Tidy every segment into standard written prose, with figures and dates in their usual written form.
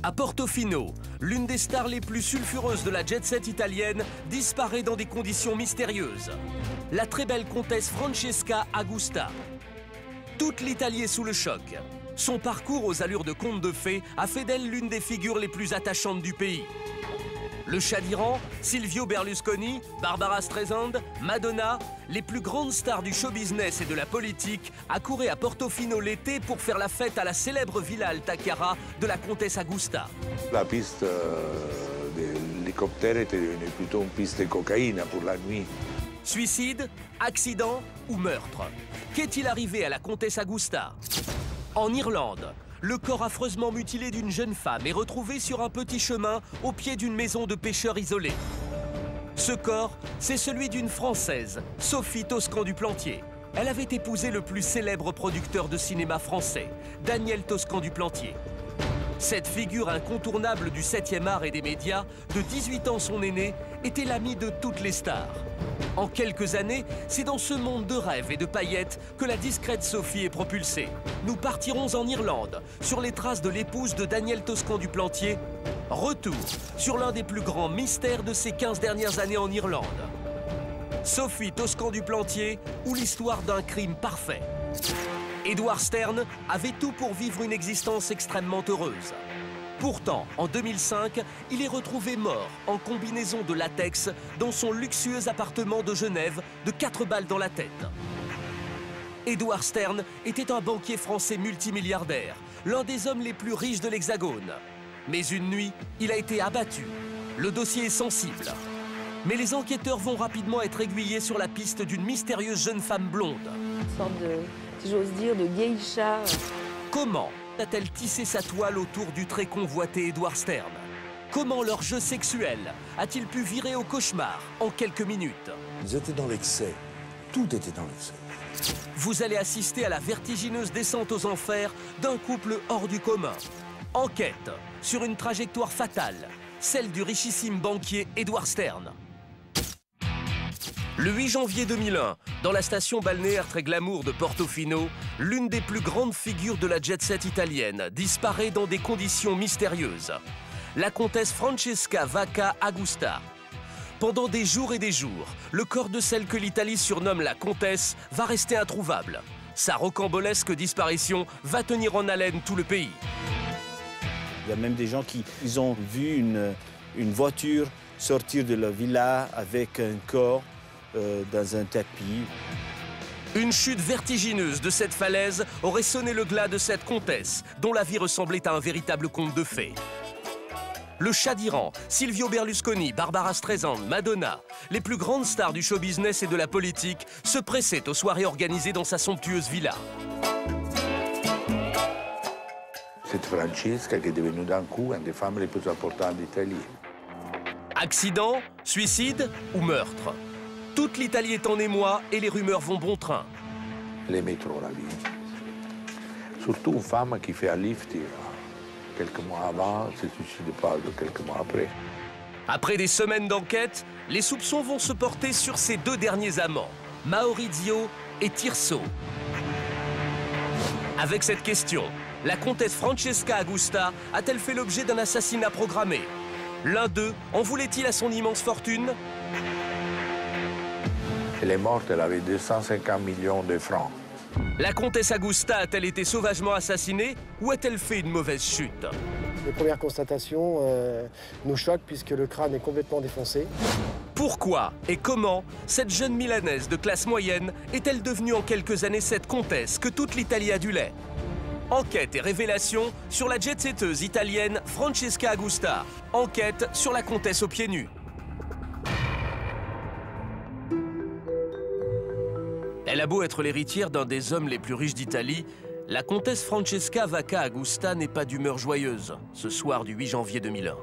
À Portofino, l'une des stars les plus sulfureuses de la jet-set italienne disparaît dans des conditions mystérieuses. La très belle comtesse Francesca Agusta. Toute l'Italie est sous le choc. Son parcours aux allures de conte de fées a fait d'elle l'une des figures les plus attachantes du pays. Le Shah d'Iran, Silvio Berlusconi, Barbara Streisand, Madonna, les plus grandes stars du show business et de la politique accouraient à Portofino l'été pour faire la fête à la célèbre Villa Alta Chiara de la comtesse Agusta. La piste de l'hélicoptère était devenue plutôt une piste de cocaïne pour la nuit. Suicide, accident ou meurtre? Qu'est-il arrivé à la comtesse Agusta? En Irlande, le corps affreusement mutilé d'une jeune femme est retrouvé sur un petit chemin au pied d'une maison de pêcheurs isolée. Ce corps, c'est celui d'une Française, Sophie Toscan du Plantier. Elle avait épousé le plus célèbre producteur de cinéma français, Daniel Toscan du Plantier. Cette figure incontournable du 7e art et des médias, de 18 ans son aîné, était l'ami de toutes les stars. En quelques années, c'est dans ce monde de rêves et de paillettes que la discrète Sophie est propulsée. Nous partirons en Irlande, sur les traces de l'épouse de Daniel Toscan du Plantier. Retour sur l'un des plus grands mystères de ces 15 dernières années en Irlande. Sophie Toscan du Plantier ou l'histoire d'un crime parfait. Edward Stern avait tout pour vivre une existence extrêmement heureuse. Pourtant, en 2005, il est retrouvé mort en combinaison de latex dans son luxueux appartement de Genève de 4 balles dans la tête. Edward Stern était un banquier français multimilliardaire, l'un des hommes les plus riches de l'Hexagone. Mais une nuit, il a été abattu. Le dossier est sensible. Mais les enquêteurs vont rapidement être aiguillés sur la piste d'une mystérieuse jeune femme blonde. Une sorte de, si j'ose dire, de geisha. Comment a-t-elle tissé sa toile autour du très convoité Edward Stern? Comment leur jeu sexuel a-t-il pu virer au cauchemar en quelques minutes? Ils étaient dans l'excès. Tout était dans l'excès. Vous allez assister à la vertigineuse descente aux enfers d'un couple hors du commun. Enquête sur une trajectoire fatale, celle du richissime banquier Edward Stern. Le 8 janvier 2001, dans la station balnéaire très glamour de Portofino, l'une des plus grandes figures de la jet-set italienne disparaît dans des conditions mystérieuses. La comtesse Francesca Vacca Agusta. Pendant des jours et des jours, le corps de celle que l'Italie surnomme la comtesse va rester introuvable. Sa rocambolesque disparition va tenir en haleine tout le pays. Il y a même des gens qui ont vu une voiture sortir de la villa avec un corps dans un tapis. Une chute vertigineuse de cette falaise aurait sonné le glas de cette comtesse, dont la vie ressemblait à un véritable conte de fées. Le Shah d'Iran, Silvio Berlusconi, Barbara Streisand, Madonna, les plus grandes stars du show business et de la politique, se pressaient aux soirées organisées dans sa somptueuse villa. Cette Francesca qui est devenue d'un coup une des femmes les plus importantes d'Italie. Accident, suicide ou meurtre? Toute l'Italie est en émoi et les rumeurs vont bon train. Elle aimait trop la vie. Surtout une femme qui fait un lift quelques mois avant, ne se suicide pas quelques mois après. Après des semaines d'enquête, les soupçons vont se porter sur ses deux derniers amants, Maurizio et Tirso. Avec cette question, la comtesse Francesca Agusta a-t-elle fait l'objet d'un assassinat programmé? L'un d'eux en voulait-il à son immense fortune? Elle est morte, elle avait 250 millions de francs. La comtesse Agusta a-t-elle été sauvagement assassinée ou a-t-elle fait une mauvaise chute? Les premières constatations nous choquent puisque le crâne est complètement défoncé. Pourquoi et comment cette jeune Milanaise de classe moyenne est-elle devenue en quelques années cette comtesse que toute l'Italie adulait? Enquête et révélation sur la jet-setteuse italienne Francesca Agusta. Enquête sur la comtesse aux pieds nus. Elle a beau être l'héritière d'un des hommes les plus riches d'Italie, la comtesse Francesca Vacca Agusta n'est pas d'humeur joyeuse ce soir du 8 janvier 2001.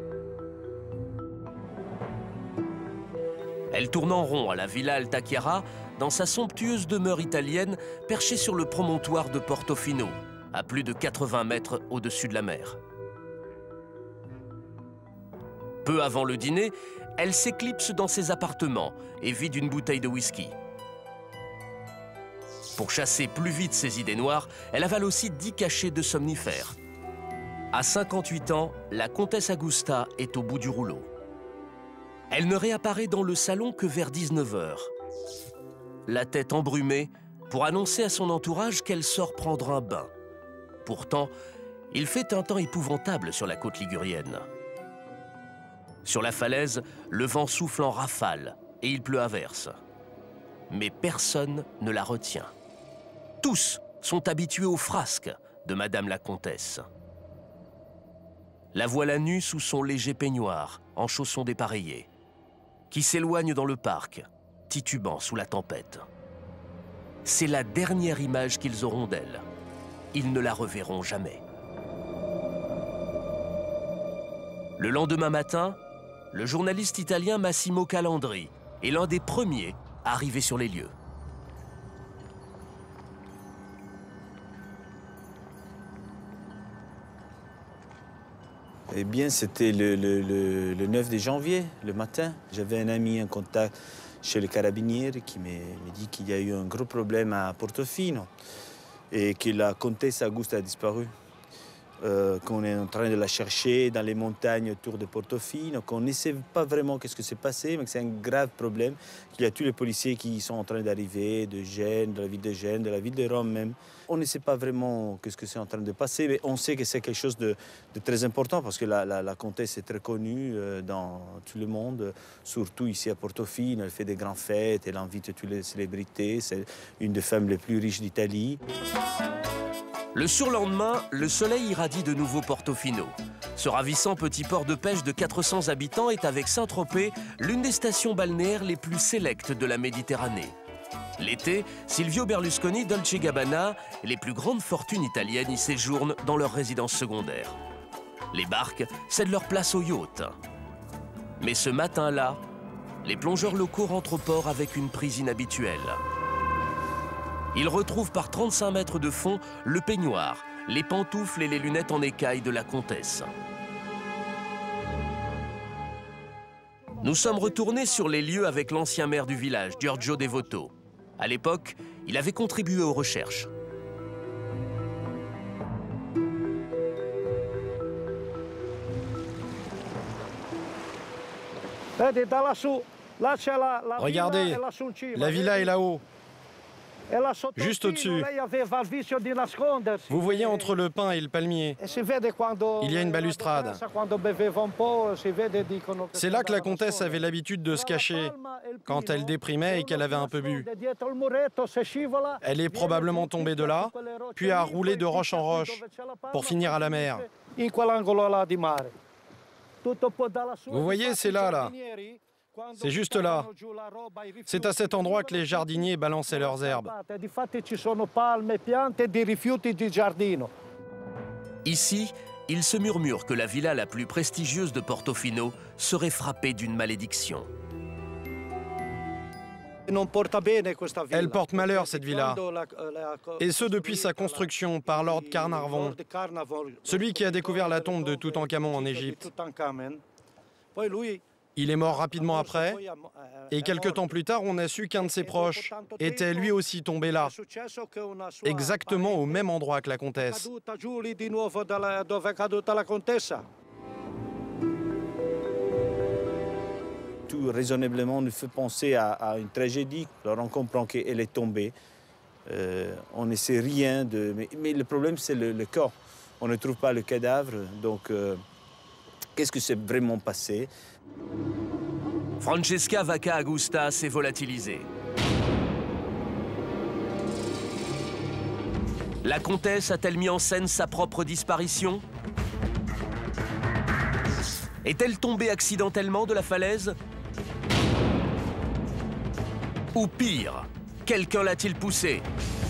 Elle tourne en rond à la Villa Alta Chiara dans sa somptueuse demeure italienne perchée sur le promontoire de Portofino, à plus de 80 mètres au-dessus de la mer. Peu avant le dîner, elle s'éclipse dans ses appartements et vide une bouteille de whisky. Pour chasser plus vite ses idées noires, elle avale aussi 10 cachets de somnifères. À 58 ans, la comtesse Augusta est au bout du rouleau. Elle ne réapparaît dans le salon que vers 19 h. La tête embrumée pour annoncer à son entourage qu'elle sort prendre un bain. Pourtant, il fait un temps épouvantable sur la côte ligurienne. Sur la falaise, le vent souffle en rafale et il pleut à verse. Mais personne ne la retient. Tous sont habitués aux frasques de Madame la Comtesse. La voilà nue sous son léger peignoir, en chaussons dépareillés, qui s'éloigne dans le parc, titubant sous la tempête. C'est la dernière image qu'ils auront d'elle. Ils ne la reverront jamais. Le lendemain matin, le journaliste italien Massimo Calandri est l'un des premiers à arriver sur les lieux. Eh bien, c'était le 9 janvier, le matin. J'avais un ami en contact chez le carabinieri qui me dit qu'il y a eu un gros problème à Portofino et que la comtesse Augusta a disparu. Qu'on est en train de la chercher dans les montagnes autour de Portofino, qu'on ne sait pas vraiment qu'est-ce qui s'est passé, mais que c'est un grave problème, qu'il y a tous les policiers qui sont en train d'arriver, de Gênes, de la ville de Gênes, de la ville de Rome même. On ne sait pas vraiment qu'est-ce que c'est en train de passer, mais on sait que c'est quelque chose de très important, parce que la comtesse est très connue dans tout le monde, surtout ici à Portofino. Elle fait des grandes fêtes, elle invite toutes les célébrités, c'est une des femmes les plus riches d'Italie. Le surlendemain, le soleil irradie de nouveau Portofino. Ce ravissant petit port de pêche de 400 habitants est avec Saint-Tropez l'une des stations balnéaires les plus sélectes de la Méditerranée. L'été, Silvio Berlusconi, Dolce & Gabbana et les plus grandes fortunes italiennes y séjournent dans leur résidence secondaire. Les barques cèdent leur place aux yachts. Mais ce matin-là, les plongeurs locaux rentrent au port avec une prise inhabituelle. Ils retrouvent par 35 mètres de fond le peignoir, les pantoufles et les lunettes en écaille de la comtesse. Nous sommes retournés sur les lieux avec l'ancien maire du village, Giorgio Devoto. À l'époque, il avait contribué aux recherches. Regardez, la villa est là-haut, juste au-dessus. Vous voyez entre le pin et le palmier, il y a une balustrade. C'est là que la comtesse avait l'habitude de se cacher quand elle déprimait et qu'elle avait un peu bu. Elle est probablement tombée de là, puis a roulé de roche en roche pour finir à la mer. Vous voyez, c'est là. C'est juste là. C'est à cet endroit que les jardiniers balançaient leurs herbes. Ici, il se murmure que la villa la plus prestigieuse de Portofino serait frappée d'une malédiction. Elle porte malheur, cette villa. Et ce, depuis sa construction par Lord Carnarvon, celui qui a découvert la tombe de Toutankhamon en Égypte. Il est mort rapidement après, et quelque temps plus tard, on a su qu'un de ses proches était lui aussi tombé là, exactement au même endroit que la comtesse. Tout raisonnablement nous fait penser à une tragédie. Alors on comprend qu'elle est tombée. On ne sait rien de... Mais le problème, c'est le corps. On ne trouve pas le cadavre, donc qu'est-ce que s'est vraiment passé? Francesca Vacca Augusta s'est volatilisée. La comtesse a-t-elle mis en scène sa propre disparition? Est-elle tombée accidentellement de la falaise? Ou pire, quelqu'un l'a-t-il poussée?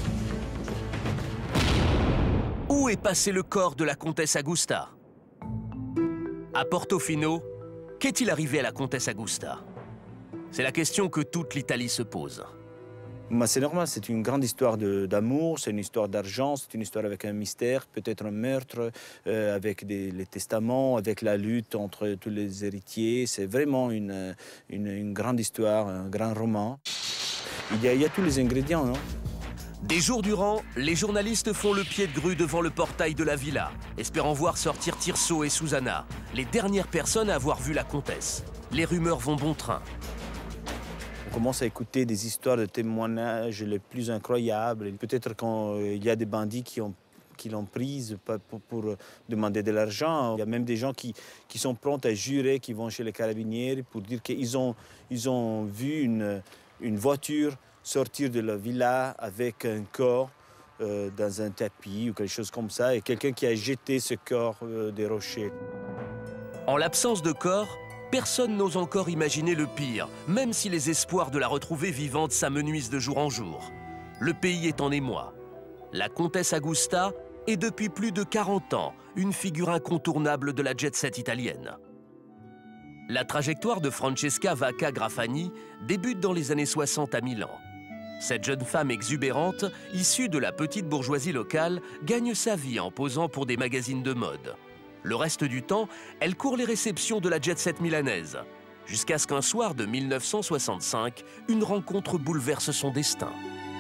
Où est passé le corps de la comtesse Augusta? À Portofino, qu'est-il arrivé à la comtesse Augusta? C'est la question que toute l'Italie se pose. C'est normal, c'est une grande histoire d'amour, c'est une histoire d'argent, c'est une histoire avec un mystère, peut-être un meurtre, avec les testaments, avec la lutte entre tous les héritiers. C'est vraiment une grande histoire, un grand roman. Il y a tous les ingrédients, non? Des jours durant, les journalistes font le pied de grue devant le portail de la villa, espérant voir sortir Tirso et Susanna, les dernières personnes à avoir vu la comtesse. Les rumeurs vont bon train. On commence à écouter des histoires de témoignages les plus incroyables. Peut-être qu'il y a des bandits qui l'ont prise pour demander de l'argent. Il y a même des gens qui sont prêts à jurer, qui vont chez les carabiniers pour dire qu'ils ont vu une voiture sortir de la villa avec un corps dans un tapis ou quelque chose comme ça, et quelqu'un qui a jeté ce corps des rochers. En l'absence de corps, personne n'ose encore imaginer le pire, même si les espoirs de la retrouver vivante s'amenuisent de jour en jour. Le pays est en émoi. La comtesse Augusta est depuis plus de 40 ans une figure incontournable de la jet-set italienne. La trajectoire de Francesca Vacca Grafani débute dans les années 60 à Milan. Cette jeune femme exubérante, issue de la petite bourgeoisie locale, gagne sa vie en posant pour des magazines de mode. Le reste du temps, elle court les réceptions de la jet-set milanaise, jusqu'à ce qu'un soir de 1965, une rencontre bouleverse son destin.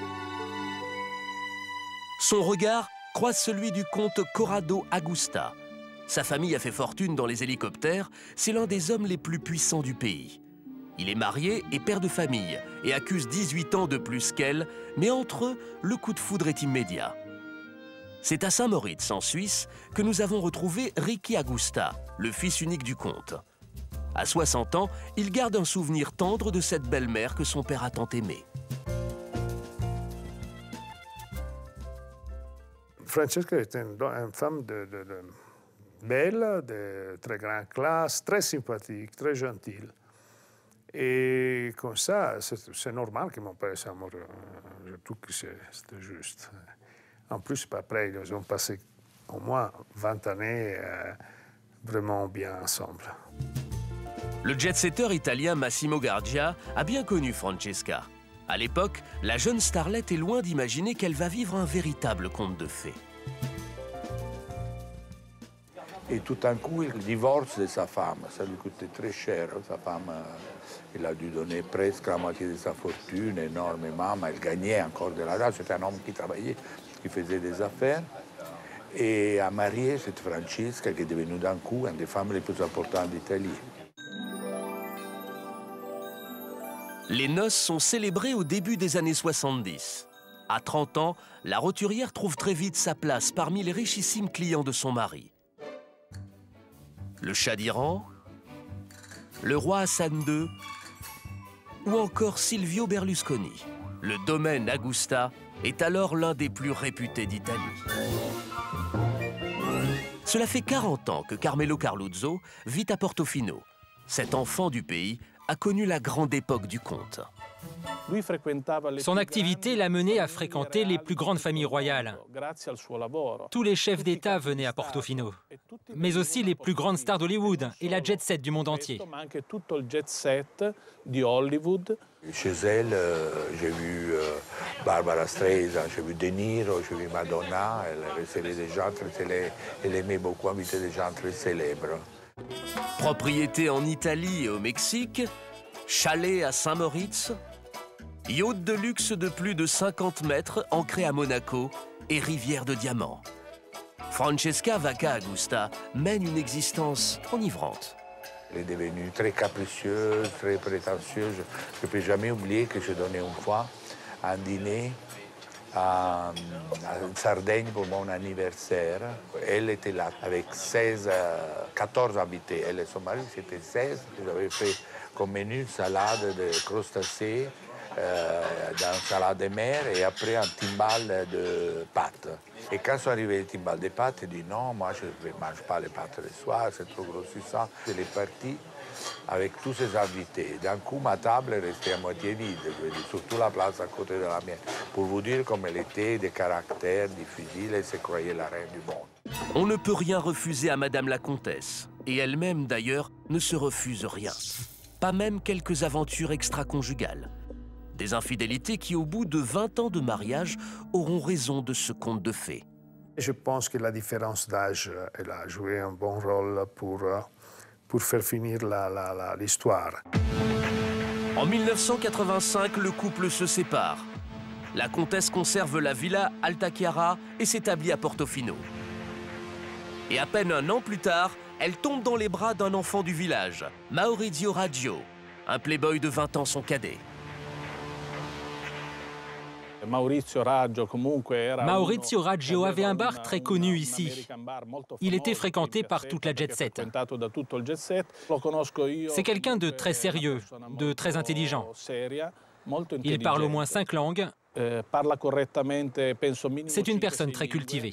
Son regard croise celui du comte Corrado Augusta. Sa famille a fait fortune dans les hélicoptères, c'est l'un des hommes les plus puissants du pays. Il est marié et père de famille et accuse 18 ans de plus qu'elle, mais entre eux, le coup de foudre est immédiat. C'est à Saint-Moritz, en Suisse, que nous avons retrouvé Ricky Augusta, le fils unique du comte. À 60 ans, il garde un souvenir tendre de cette belle-mère que son père a tant aimée. Francesca était une femme belle, de très grande classe, très sympathique, très gentille. Et comme ça, c'est normal que mon père s'amoure. Je trouve que c'était juste. En plus, après, ils ont passé au moins 20 années vraiment bien ensemble. Le jet-setter italien Massimo Gardia a bien connu Francesca. À l'époque, la jeune starlette est loin d'imaginer qu'elle va vivre un véritable conte de fées. Et tout d'un coup, il divorce de sa femme. Ça lui coûtait très cher. Sa femme, il a dû donner presque la moitié de sa fortune, énormément, mais elle gagnait encore de l'argent. C'était un homme qui travaillait, qui faisait des affaires. Et a marié cette Francesca, qui est devenue d'un coup une des femmes les plus importantes d'Italie. Les noces sont célébrées au début des années 70. À 30 ans, la roturière trouve très vite sa place parmi les richissimes clients de son mari. Le Shah d'Iran, le roi Hassan II ou encore Silvio Berlusconi. Le domaine Augusta est alors l'un des plus réputés d'Italie. Cela fait 40 ans que Carmelo Carluzzo vit à Portofino. Cet enfant du pays a connu la grande époque du comte. Son activité l'a mené à fréquenter les plus grandes familles royales. Tous les chefs d'État venaient à Portofino, mais aussi les plus grandes stars d'Hollywood et la jet-set du monde entier. Chez elle, j'ai vu Barbara Streisand, j'ai vu De Niro, j'ai vu Madonna. Elle recevait des gens très célèbres. Elle aimait beaucoup inviter des gens très célèbres. Propriété en Italie et au Mexique, chalet à Saint-Moritz, yacht de luxe de plus de 50 mètres ancré à Monaco et rivière de diamants. Francesca Vacca Augusta mène une existence enivrante. Elle est devenue très capricieuse, très prétentieuse. Je ne peux jamais oublier que je donnais une fois un dîner à Sardaigne pour mon anniversaire. Elle était là avec 14 invités. Elle et son mari, c'était 16. Ils avaient fait comme menu salade de crustacés, dans salade de mer et après un timbal de pâtes. Et quand sont arrivés les timbales de pâtes, elle dit non, moi je ne mange pas les pâtes le soir, c'est trop grossissant. Elle est partie avec tous ses invités. D'un coup, ma table est restée à moitié vide, surtout la place à côté de la mienne. Pour vous dire comme elle était, de caractère difficile, elle se croyait la reine du monde. On ne peut rien refuser à Madame la Comtesse. Et elle-même, d'ailleurs, ne se refuse rien. Pas même quelques aventures extra-conjugales. Des infidélités qui, au bout de 20 ans de mariage, auront raison de ce conte de fées. Je pense que la différence d'âge, elle a joué un bon rôle pour faire finir l'histoire. En 1985, le couple se sépare. La comtesse conserve la villa Alta Chiara et s'établit à Portofino. Et à peine un an plus tard, elle tombe dans les bras d'un enfant du village, Maurizio Raggio, un playboy de 20 ans son cadet. Maurizio Raggio avait un bar très connu ici. Il était fréquenté par toute la jet set. C'est quelqu'un de très sérieux, de très intelligent. Il parle au moins 5 langues. C'est une personne très cultivée.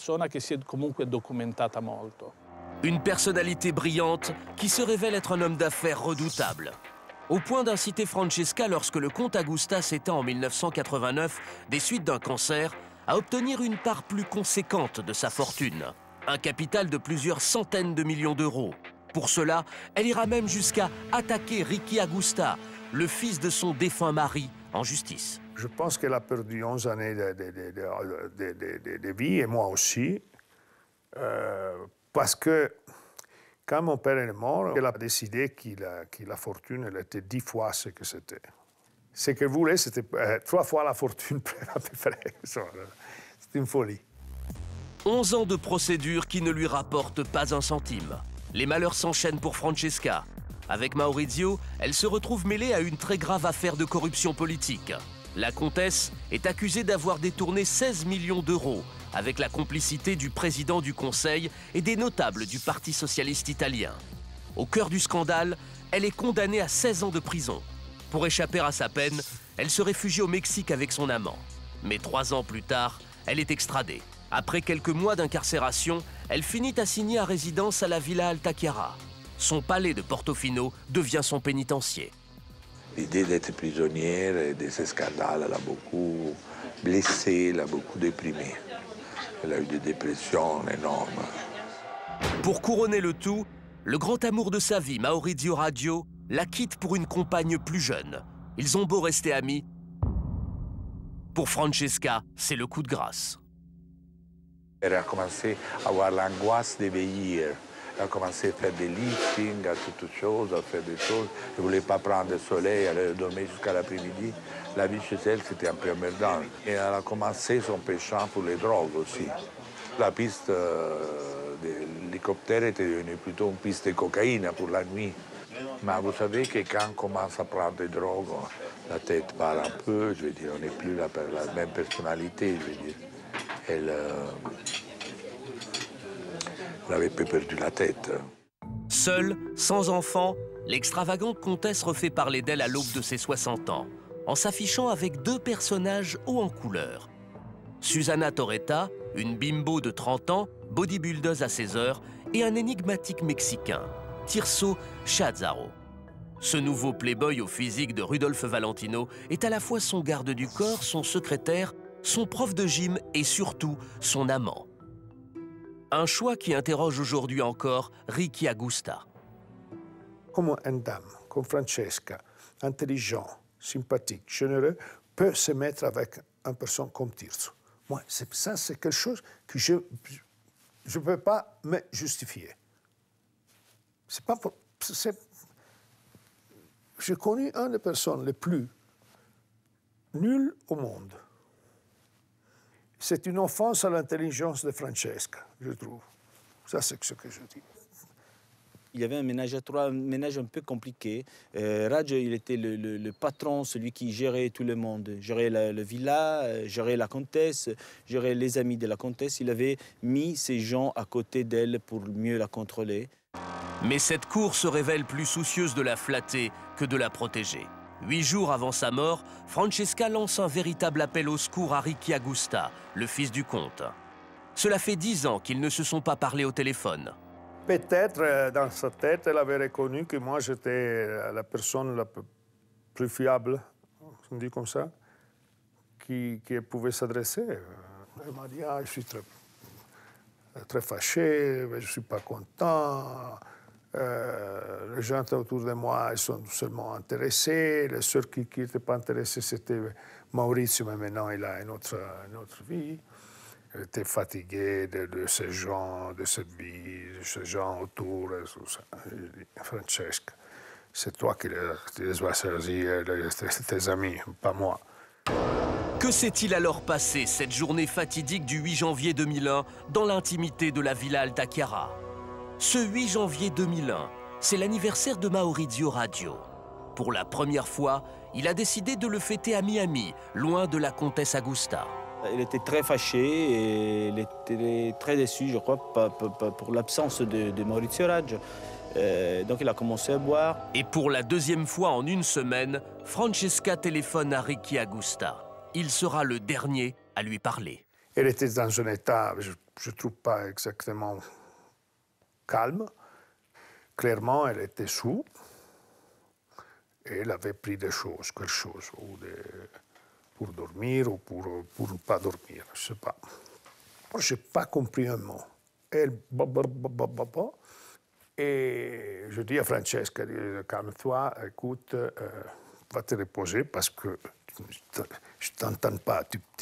Une personnalité brillante qui se révèle être un homme d'affaires redoutable. Au point d'inciter Francesca, lorsque le comte Agusta s'éteint en 1989 des suites d'un cancer, à obtenir une part plus conséquente de sa fortune. Un capital de plusieurs centaines de millions d'euros. Pour cela, elle ira même jusqu'à attaquer Ricky Agusta, le fils de son défunt mari, en justice. Je pense qu'elle a perdu 11 années de vie, et moi aussi, parce que quand mon père est mort, elle a décidé que la fortune elle était 10 fois ce que c'était. Ce qu'elle voulait, c'était 3 fois la fortune, à peu près. C'est une folie. 11 ans de procédure qui ne lui rapportent pas un centime. Les malheurs s'enchaînent pour Francesca. Avec Maurizio, elle se retrouve mêlée à une très grave affaire de corruption politique. La comtesse est accusée d'avoir détourné 16 millions d'euros avec la complicité du président du Conseil et des notables du Parti socialiste italien. Au cœur du scandale, elle est condamnée à 16 ans de prison. Pour échapper à sa peine, elle se réfugie au Mexique avec son amant. Mais 3 ans plus tard, elle est extradée. Après quelques mois d'incarcération, elle finit assignée à résidence à la Villa Alta Chiara. Son palais de Portofino devient son pénitencier. L'idée d'être prisonnière et de ces scandales l'a beaucoup blessée, l'a beaucoup déprimée. Elle a eu des dépressions énormes. Pour couronner le tout, le grand amour de sa vie, Maurizio Raggio, la quitte pour une compagne plus jeune. Ils ont beau rester amis, pour Francesca, c'est le coup de grâce. Elle a commencé à avoir l'angoisse de vieillir. Elle a commencé à faire des liftings, à toutes choses, à faire des choses. Elle ne voulait pas prendre le soleil, elle dormait jusqu'à l'après-midi. La vie chez elle, c'était un peu emmerdant. Et elle a commencé son péchant pour les drogues aussi. La piste de l'hélicoptère était devenue plutôt une piste de cocaïne pour la nuit. Mais vous savez que quand on commence à prendre des drogues, la tête part un peu, je veux dire, on n'est plus la même personnalité, je veux dire. Elle avait peu perdu la tête. Seule, sans enfant, l'extravagante comtesse refait parler d'elle à l'aube de ses 60 ans, en s'affichant avec 2 personnages hauts en couleur. Susana Torretta, une bimbo de 30 ans, bodybuildeuse à 16 heures, et un énigmatique Mexicain, Tirso Chazaro. Ce nouveau playboy au physique de Rudolph Valentino est à la fois son garde du corps, son secrétaire, son prof de gym et surtout son amant. Un choix qui interroge aujourd'hui encore Ricky Agusta. Comment une dame comme Francesca, intelligente, sympathique, généreuse, peut se mettre avec une personne comme Tirso? Moi, ça, c'est quelque chose que je ne peux pas me justifier. C'est pas pour... J'ai connu une des personnes les plus nulles au monde. C'est une offense à l'intelligence de Francesca, je trouve. Ça, c'est ce que je dis. Il y avait un ménage à 3, un ménage un peu compliqué. Raggio, il était le patron, celui qui gérait tout le monde. Gérait la villa, gérait la comtesse, gérait les amis de la comtesse. Il avait mis ces gens à côté d'elle pour mieux la contrôler. Mais cette cour se révèle plus soucieuse de la flatter que de la protéger. 8 jours avant sa mort, Francesca lance un véritable appel au secours à Ricky Agusta, le fils du comte. Cela fait 10 ans qu'ils ne se sont pas parlé au téléphone. Peut-être, dans sa tête, elle avait reconnu que moi, j'étais la personne la plus fiable, on dit comme ça, qui pouvait s'adresser. Elle m'a dit, ah, je suis très fâché, je ne suis pas content. Les gens autour de moi ils sont seulement intéressés. Les seuls qui n'étaient pas intéressés, c'était Maurizio, mais maintenant il a une autre vie. Elle était fatiguée de ces gens, de cette vie, de ces gens autour. Et tout ça. Je dis, Francesca, c'est toi qui les vas choisir, tes amis, pas moi. Que Que s'est-il alors passé cette journée fatidique du 8 janvier 2001 dans l'intimité de la Villa Alta Chiara? Ce 8 janvier 2001, c'est l'anniversaire de Maurizio Radio. Pour la première fois, il a décidé de le fêter à Miami, loin de la comtesse Augusta. Il était très fâché et il était très déçu, je crois, pour l'absence de Maurizio Radio. Donc il a commencé à boire. Et pour la deuxième fois en une semaine, Francesca téléphone à Ricky Augusta. Il sera le dernier à lui parler. Elle était dans un état, je ne trouve pas exactement calme. Clairement, elle était sous. Et elle avait pris des choses, quelque chose, pour dormir ou pour ne pas dormir, je ne sais pas. Je n'ai pas compris un mot. Elle, et je dis à Francesca, calme-toi, écoute, va te reposer parce que je ne t'entends pas.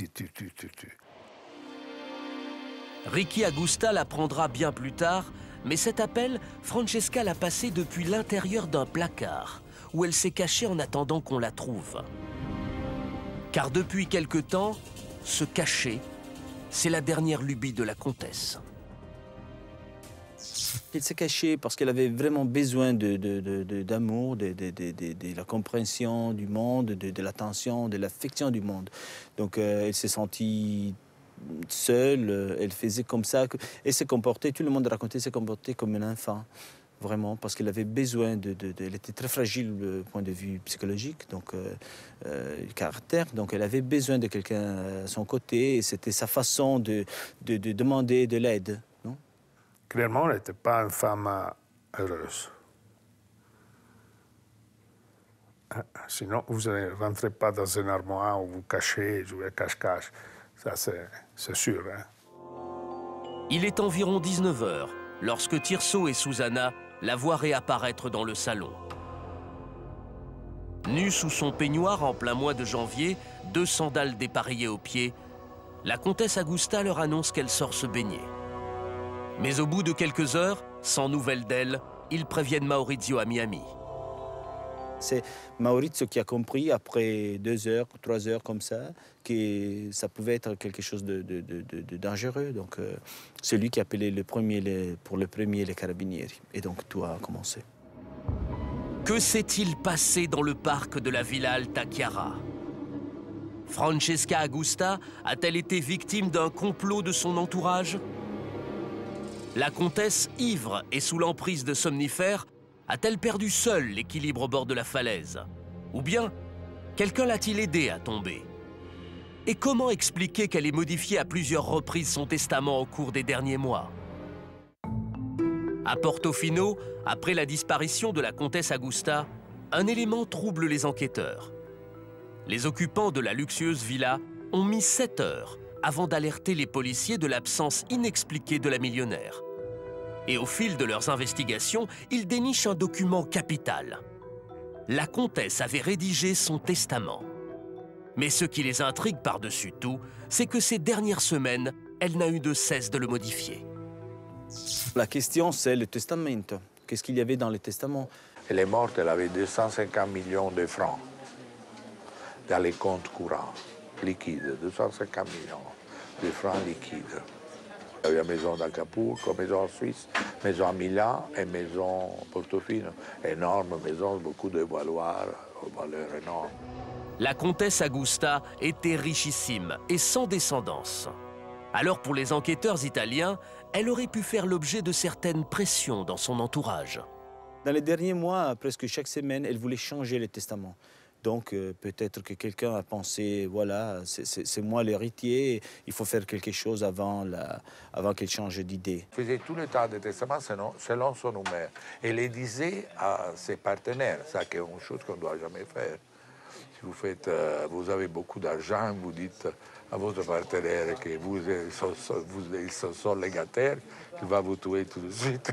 Ricky Augusta l'apprendra bien plus tard, mais cet appel, Francesca l'a passé depuis l'intérieur d'un placard, où elle s'est cachée en attendant qu'on la trouve. Car depuis quelque temps, se cacher, c'est la dernière lubie de la comtesse. Elle s'est cachée parce qu'elle avait vraiment besoin d'amour, de la compréhension du monde, de l'attention, de l'affection du monde. Donc elle s'est sentie seule, elle faisait comme ça. Elle s'est comportée, tout le monde racontait, s'est comportée comme un enfant. Vraiment, parce qu'elle avait besoin elle était très fragile du point de vue psychologique, donc caractère, donc elle avait besoin de quelqu'un à son côté, et c'était sa façon de demander de l'aide. Clairement, elle n'était pas une femme heureuse. Sinon, vous ne rentrez pas dans un armoire où vous cachez, jouez cache-cache. Ça, c'est sûr. Hein? Il est environ 19 h lorsque Tirso et Susanna la voient réapparaître dans le salon. Nue sous son peignoir en plein mois de janvier, 2 sandales dépareillées aux pieds, la comtesse Augusta leur annonce qu'elle sort se baigner. Mais au bout de quelques heures, sans nouvelles d'elle, ils préviennent Maurizio à Miami. C'est Maurizio qui a compris, après 2 heures, 3 heures comme ça, que ça pouvait être quelque chose de dangereux. Donc, c'est lui qui a appelé pour le premier les carabinieri. Et donc, tout a commencé. Que s'est-il passé dans le parc de la Villa Alta Chiara? Francesca Augusta a-t-elle été victime d'un complot de son entourage? La comtesse, ivre et sous l'emprise de somnifères, a-t-elle perdu seule l'équilibre au bord de la falaise? Ou bien, quelqu'un l'a-t-il aidée à tomber? Et comment expliquer qu'elle ait modifié à plusieurs reprises son testament au cours des derniers mois? À Portofino, après la disparition de la comtesse Augusta, un élément trouble les enquêteurs. Les occupants de la luxueuse villa ont mis 7 heures avant d'alerter les policiers de l'absence inexpliquée de la millionnaire. Et au fil de leurs investigations, ils dénichent un document capital. La comtesse avait rédigé son testament. Mais ce qui les intrigue par-dessus tout, c'est que ces dernières semaines, elle n'a eu de cesse de le modifier. La question, c'est le testament. Qu'est-ce qu'il y avait dans le testament? Elle est morte, elle avait 250 millions de francs dans les comptes courants, liquides, 250 millions de francs liquides. Il y avait une maison d'Acapulco, maison en Suisse, maison à Milan et maison à Portofino. Énorme maison, beaucoup de valoirs, valeurs énormes. La comtesse Augusta était richissime et sans descendance. Alors pour les enquêteurs italiens, elle aurait pu faire l'objet de certaines pressions dans son entourage. Dans les derniers mois, presque chaque semaine, elle voulait changer le testament. Donc peut-être que quelqu'un a pensé, voilà, c'est moi l'héritier, il faut faire quelque chose avant qu'elle change d'idée. Elle faisait tout le temps des testaments selon son humeur. Elle les disait à ses partenaires, ça c'est une chose qu'on ne doit jamais faire. Si vous avez beaucoup d'argent, vous dites à votre partenaire que ils sont légataires, qu'il va vous tuer tout de suite.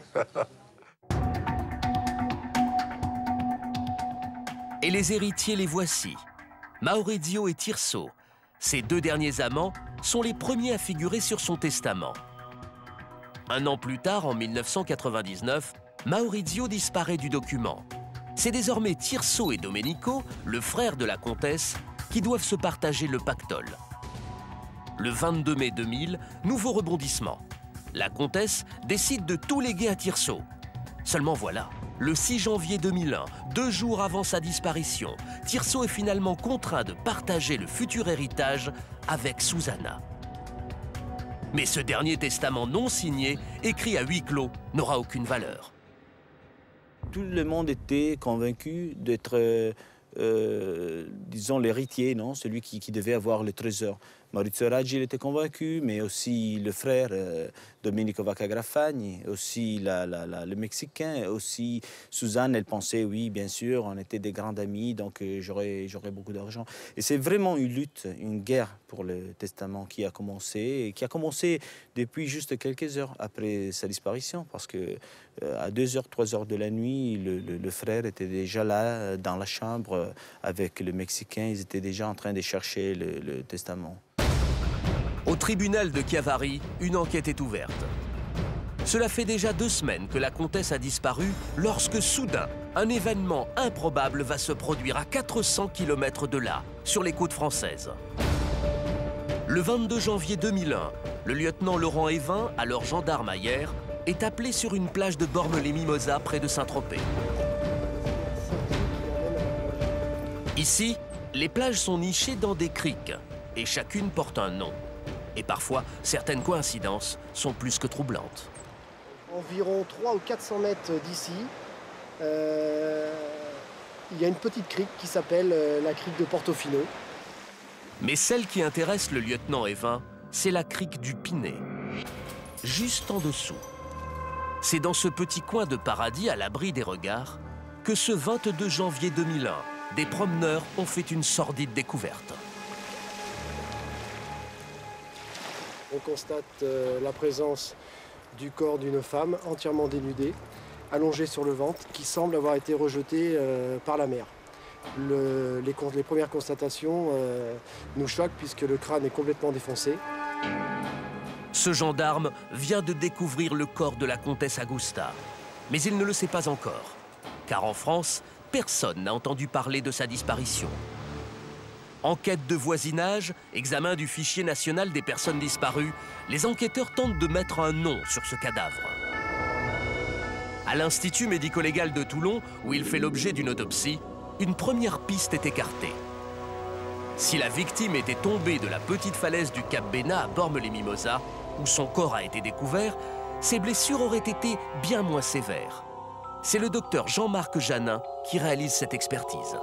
Et les héritiers les voici. Maurizio et Tirso, ces 2 derniers amants, sont les premiers à figurer sur son testament. Un an plus tard, en 1999, Maurizio disparaît du document. C'est désormais Tirso et Domenico, le frère de la comtesse, qui doivent se partager le pactole. Le 22 mai 2000, nouveau rebondissement. La comtesse décide de tout léguer à Tirso. Seulement voilà, le 6 janvier 2001, 2 jours avant sa disparition, Tirso est finalement contraint de partager le futur héritage avec Susanna. Mais ce dernier testament non signé, écrit à huis clos, n'aura aucune valeur. Tout le monde était convaincu d'être, disons, l'héritier, non? Celui qui devait avoir le trésor. Maurizio Raggi il était convaincu, mais aussi le frère Domenico Vaccagrafagni, aussi le Mexicain, aussi Suzanne, elle pensait, oui, bien sûr, on était des grands amis, donc j'aurais beaucoup d'argent. Et c'est vraiment une lutte, une guerre pour le testament qui a commencé depuis juste quelques heures après sa disparition, parce que à 2h, 3h de la nuit, le frère était déjà là, dans la chambre, avec le Mexicain, ils étaient déjà en train de chercher le testament. Au tribunal de Chiavari, une enquête est ouverte. Cela fait déjà 2 semaines que la comtesse a disparu lorsque soudain, un événement improbable va se produire à 400 km de là, sur les côtes françaises. Le 22 janvier 2001, le lieutenant Laurent Évin, alors gendarme à Hyères, est appelé sur une plage de Bormes-les-Mimosas près de Saint-Tropez. Ici, les plages sont nichées dans des criques et chacune porte un nom. Et parfois, certaines coïncidences sont plus que troublantes. Environ 300 ou 400 mètres d'ici, il y a une petite crique qui s'appelle la crique de Portofino. Mais celle qui intéresse le lieutenant Évin, c'est la crique du Pinet, juste en dessous. C'est dans ce petit coin de paradis à l'abri des regards que ce 22 janvier 2001, des promeneurs ont fait une sordide découverte. On constate la présence du corps d'une femme entièrement dénudée, allongée sur le ventre, qui semble avoir été rejetée par la mer. Les premières constatations nous choquent puisque le crâne est complètement défoncé. Ce gendarme vient de découvrir le corps de la comtesse Augusta. Mais il ne le sait pas encore, car en France, personne n'a entendu parler de sa disparition. Enquête de voisinage, examen du fichier national des personnes disparues, les enquêteurs tentent de mettre un nom sur ce cadavre. À l'Institut médico-légal de Toulon, où il fait l'objet d'une autopsie, une première piste est écartée. Si la victime était tombée de la petite falaise du Cap Bénat à Bormes-les-Mimosas, où son corps a été découvert, ses blessures auraient été bien moins sévères. C'est le docteur Jean-Marc Janin qui réalise cette expertise.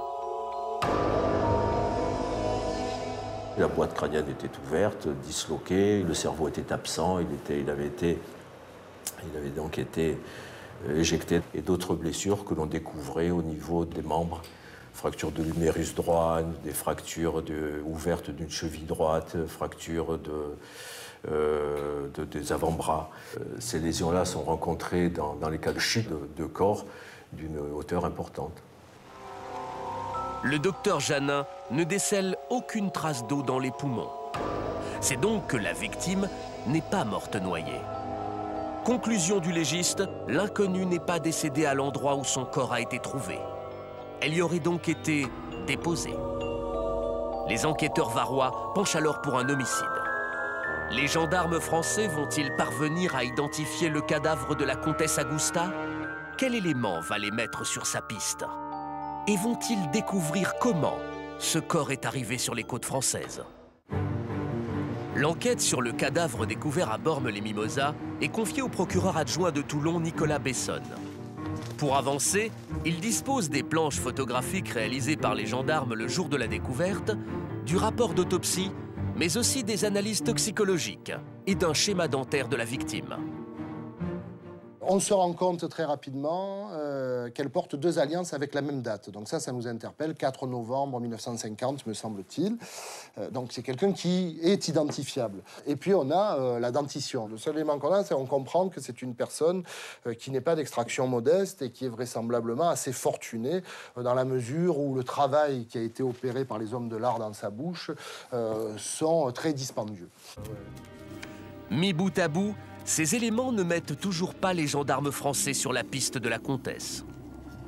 La boîte crânienne était ouverte, disloquée, le cerveau était absent, il avait donc été éjecté. Et d'autres blessures que l'on découvrait au niveau des membres, fracture de l'humérus droit, des fractures ouvertes d'une cheville droite, fracture des avant-bras. Ces lésions-là sont rencontrées dans les cas de chute de corps d'une hauteur importante. Le docteur Janin ne décèle aucune trace d'eau dans les poumons. C'est donc que la victime n'est pas morte noyée. Conclusion du légiste, l'inconnue n'est pas décédée à l'endroit où son corps a été trouvé. Elle y aurait donc été déposée. Les enquêteurs varois penchent alors pour un homicide. Les gendarmes français vont-ils parvenir à identifier le cadavre de la comtesse Augusta? Quel élément va les mettre sur sa piste? Et vont-ils découvrir comment ce corps est arrivé sur les côtes françaises? L'enquête sur le cadavre découvert à Bormes-les-Mimosas est confiée au procureur adjoint de Toulon, Nicolas Bessonne. Pour avancer, il dispose des planches photographiques réalisées par les gendarmes le jour de la découverte, du rapport d'autopsie, mais aussi des analyses toxicologiques et d'un schéma dentaire de la victime. On se rend compte très rapidement qu'elle porte 2 alliances avec la même date. Donc ça nous interpelle, 4 novembre 1950, me semble-t-il. Donc c'est quelqu'un qui est identifiable. Et puis on a la dentition. Le seul élément qu'on a, c'est qu'on comprend que c'est une personne qui n'est pas d'extraction modeste et qui est vraisemblablement assez fortunée dans la mesure où le travail qui a été opéré par les hommes de l'art dans sa bouche sont très dispendieux. Mis bout à bout, ces éléments ne mettent toujours pas les gendarmes français sur la piste de la comtesse.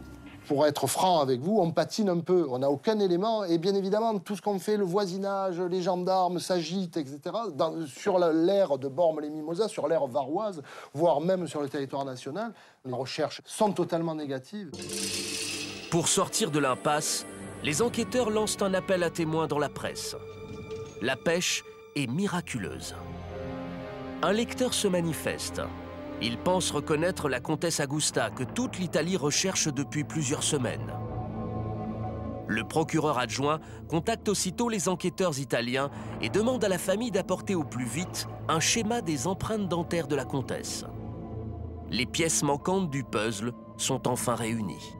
pour être franc avec vous, on patine un peu. On n'a aucun élément. Et bien évidemment, tout ce qu'on fait, le voisinage, les gendarmes s'agitent, etc., sur l'aire de Bormes-les-Mimosas, sur l'aire varoise, voire même sur le territoire national, les recherches sont totalement négatives. Pour sortir de l'impasse, les enquêteurs lancent un appel à témoins dans la presse. La pêche est miraculeuse. Un lecteur se manifeste. Il pense reconnaître la comtesse Augusta que toute l'Italie recherche depuis plusieurs semaines. Le procureur adjoint contacte aussitôt les enquêteurs italiens et demande à la famille d'apporter au plus vite un schéma des empreintes dentaires de la comtesse. Les pièces manquantes du puzzle sont enfin réunies.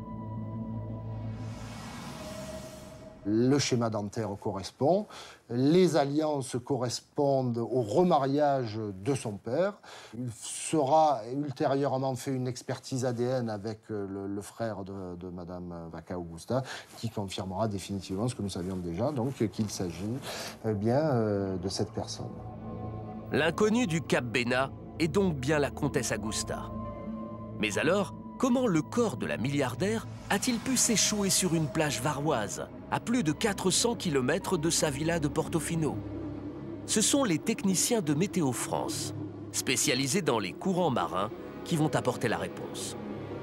Le schéma dentaire correspond, les alliances correspondent au remariage de son père. Il sera ultérieurement fait une expertise ADN avec le frère de Madame Vacca Augusta, qui confirmera définitivement ce que nous savions déjà, donc qu'il s'agit bien de cette personne. L'inconnu du Cap Bénat est donc bien la comtesse Augusta. Mais alors, comment le corps de la milliardaire a-t-il pu s'échouer sur une plage varoise, à plus de 400 km de sa villa de Portofino? Ce sont les techniciens de Météo France, spécialisés dans les courants marins, qui vont apporter la réponse.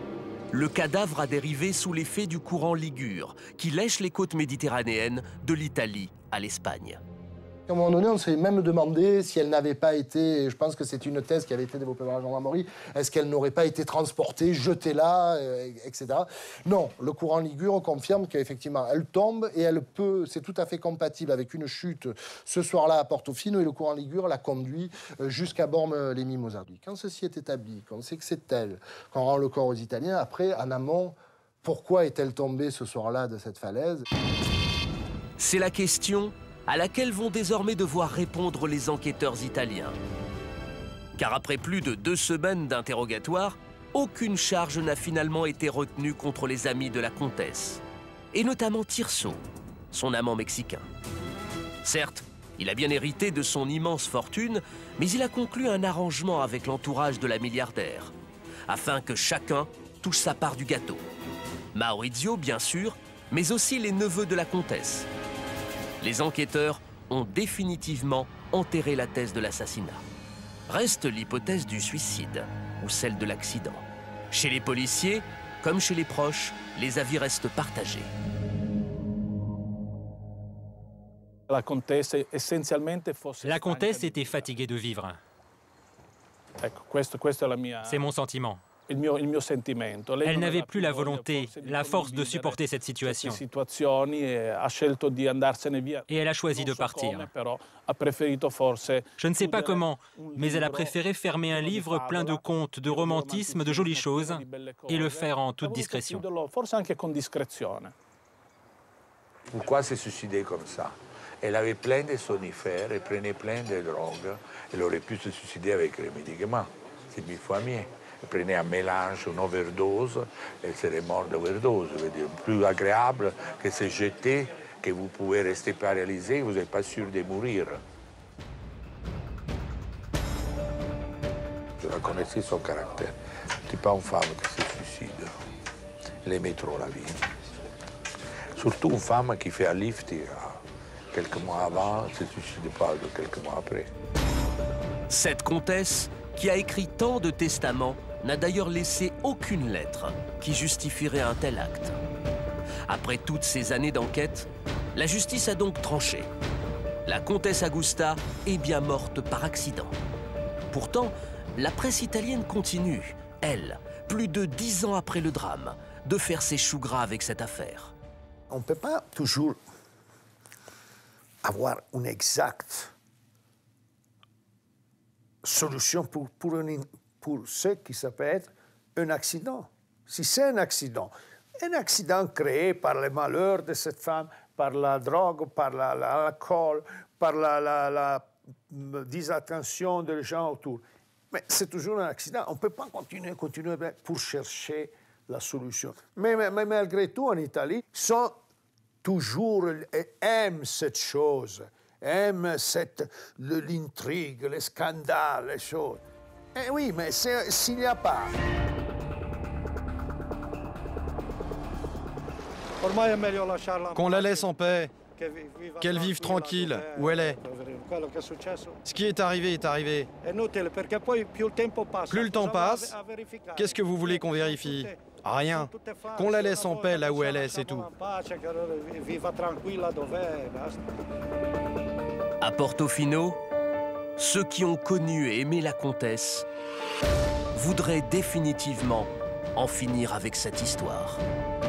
Le cadavre a dérivé sous l'effet du courant Ligure, qui lèche les côtes méditerranéennes de l'Italie à l'Espagne. À un moment donné, on s'est même demandé si elle n'avait pas été, je pense que c'est une thèse qui avait été développée par la gendarmerie, est-ce qu'elle n'aurait pas été transportée, jetée là, etc. Non, le courant Ligure confirme qu'effectivement, elle tombe et elle peut, c'est tout à fait compatible avec une chute ce soir-là à Portofino, et le courant Ligure la conduit jusqu'à Bormes-les-Mimosas. Quand ceci est établi, qu'on sait que c'est elle, qu'on rend le corps aux Italiens, après, en amont, pourquoi est-elle tombée ce soir-là de cette falaise? C'est la question à laquelle vont désormais devoir répondre les enquêteurs italiens. Car après plus de 2 semaines d'interrogatoire, aucune charge n'a finalement été retenue contre les amis de la comtesse, et notamment Tirso, son amant mexicain. Certes, il a bien hérité de son immense fortune, mais il a conclu un arrangement avec l'entourage de la milliardaire, afin que chacun touche sa part du gâteau. Maurizio, bien sûr, mais aussi les neveux de la comtesse. Les enquêteurs ont définitivement enterré la thèse de l'assassinat. Reste l'hypothèse du suicide ou celle de l'accident. Chez les policiers, comme chez les proches, les avis restent partagés. La comtesse était fatiguée de vivre. C'est mon sentiment. Elle n'avait plus la volonté, la force de supporter cette situation. Et elle a choisi de partir. Je ne sais pas comment, mais elle a préféré fermer un livre plein de contes, de romantisme, de jolies choses, et le faire en toute discrétion. Pourquoi se suicider comme ça? Elle avait plein de somnifères, elle prenait plein de drogues. Elle aurait pu se suicider avec les médicaments. C'est 1000 fois mieux. Elle prenait un mélange, une overdose, elle serait morte d'overdose. Je veux dire, plus agréable que se jeter, que vous pouvez rester paralysé, vous n'êtes pas sûr de mourir. Je la connaissais son caractère. C'est pas une femme qui se suicide. Elle aimait trop la vie. Surtout une femme qui fait un lift quelques mois avant, ne se suicide pas quelques mois après. Cette comtesse, qui a écrit tant de testaments, n'a d'ailleurs laissé aucune lettre qui justifierait un tel acte. Après toutes ces années d'enquête, la justice a donc tranché. La comtesse Augusta est bien morte par accident. Pourtant, la presse italienne continue, elle, plus de 10 ans après le drame, de faire ses choux gras avec cette affaire. On ne peut pas toujours avoir une exacte solution pour ce qui s'appelle être un accident. Si c'est un accident créé par le malheur de cette femme, par la drogue, par l'alcool, par la disattention des gens autour, mais c'est toujours un accident. On ne peut pas continuer pour chercher la solution. Mais malgré tout, en Italie, sont toujours, aiment cette chose, aiment l'intrigue, les scandales, les choses. Eh oui, mais s'il n'y a pas Qu'on la laisse en paix, qu'elle vive tranquille où elle est. Ce qui est arrivé est arrivé. Plus le temps passe, qu'est-ce que vous voulez qu'on vérifie? Rien. Qu'on la laisse en paix là où elle est, c'est tout. À Portofino, ceux qui ont connu et aimé la comtesse voudraient définitivement en finir avec cette histoire.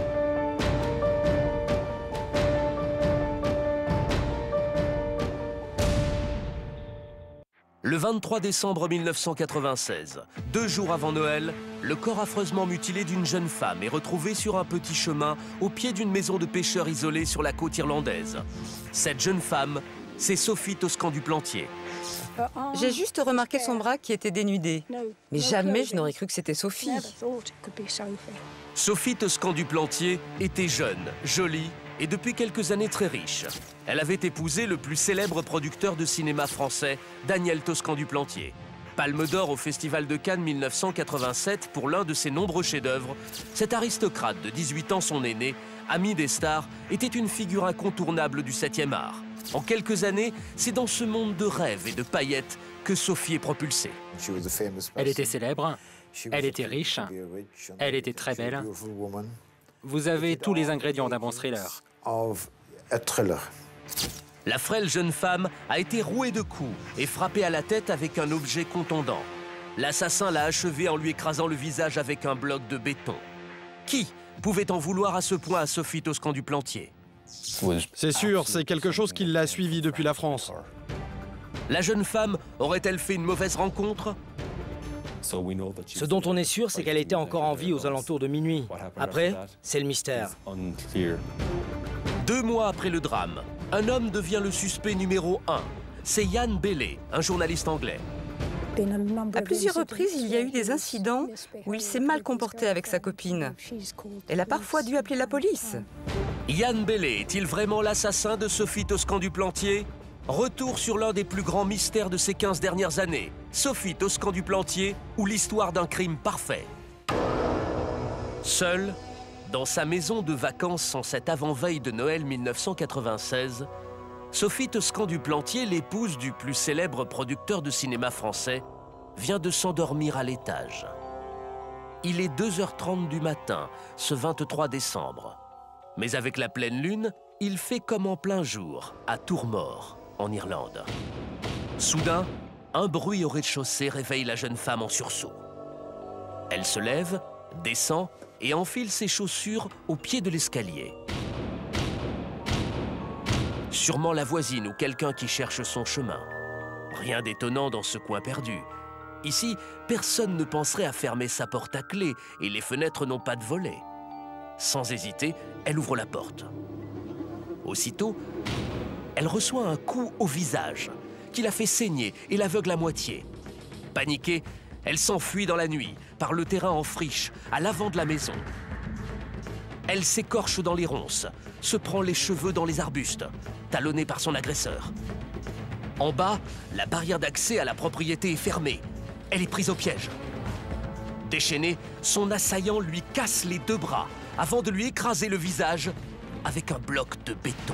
Le 23 décembre 1996, 2 jours avant Noël, le corps affreusement mutilé d'une jeune femme est retrouvé sur un petit chemin au pied d'une maison de pêcheurs isolée sur la côte irlandaise. Cette jeune femme, c'est Sophie Toscan du Plantier. J'ai juste remarqué son bras qui était dénudé. Mais jamais je n'aurais cru que c'était Sophie. Sophie Toscan du Plantier était jeune, jolie et depuis quelques années très riche. Elle avait épousé le plus célèbre producteur de cinéma français, Daniel Toscan du Plantier. Palme d'or au Festival de Cannes 1987 pour l'un de ses nombreux chefs-d'œuvre, cet aristocrate de 18 ans, son aîné, ami des stars, était une figure incontournable du 7e art. En quelques années, c'est dans ce monde de rêves et de paillettes que Sophie est propulsée. Elle était célèbre, elle était riche, elle était très belle. Vous avez tous les ingrédients d'un bon thriller. La frêle jeune femme a été rouée de coups et frappée à la tête avec un objet contondant. L'assassin l'a achevée en lui écrasant le visage avec un bloc de béton. Qui pouvait en vouloir à ce point à Sophie Toscan du Plantier? C'est sûr, c'est quelque chose qui l'a suivi depuis la France. La jeune femme aurait-elle fait une mauvaise rencontre? Ce dont on est sûr, c'est qu'elle était encore en vie aux alentours de minuit. Après, c'est le mystère. 2 mois après le drame, un homme devient le suspect numéro 1. C'est Ian Bailey, un journaliste anglais. À plusieurs reprises, il y a eu des incidents où il s'est mal comporté avec sa copine. Elle a parfois dû appeler la police. Ian Bailey est-il vraiment l'assassin de Sophie Toscan du Plantier? Retour sur l'un des plus grands mystères de ces 15 dernières années. Sophie Toscan du Plantier ou l'histoire d'un crime parfait. Seule, dans sa maison de vacances en cette avant-veille de Noël 1996, Sophie Toscan du Plantier, l'épouse du plus célèbre producteur de cinéma français, vient de s'endormir à l'étage. Il est 2h30 du matin, ce 23 décembre. Mais avec la pleine lune, il fait comme en plein jour, à Tourmore, en Irlande. Soudain, un bruit au rez-de-chaussée réveille la jeune femme en sursaut. Elle se lève, descend et enfile ses chaussures au pied de l'escalier. Sûrement la voisine ou quelqu'un qui cherche son chemin. Rien d'étonnant dans ce coin perdu. Ici, personne ne penserait à fermer sa porte à clé et les fenêtres n'ont pas de volets. Sans hésiter, elle ouvre la porte. Aussitôt, elle reçoit un coup au visage qui la fait saigner et l'aveugle à moitié. Paniquée, elle s'enfuit dans la nuit, par le terrain en friche, à l'avant de la maison. Elle s'écorche dans les ronces, se prend les cheveux dans les arbustes, talonnée par son agresseur. En bas, la barrière d'accès à la propriété est fermée. Elle est prise au piège. Déchaîné, son assaillant lui casse les 2 bras avant de lui écraser le visage avec un bloc de béton.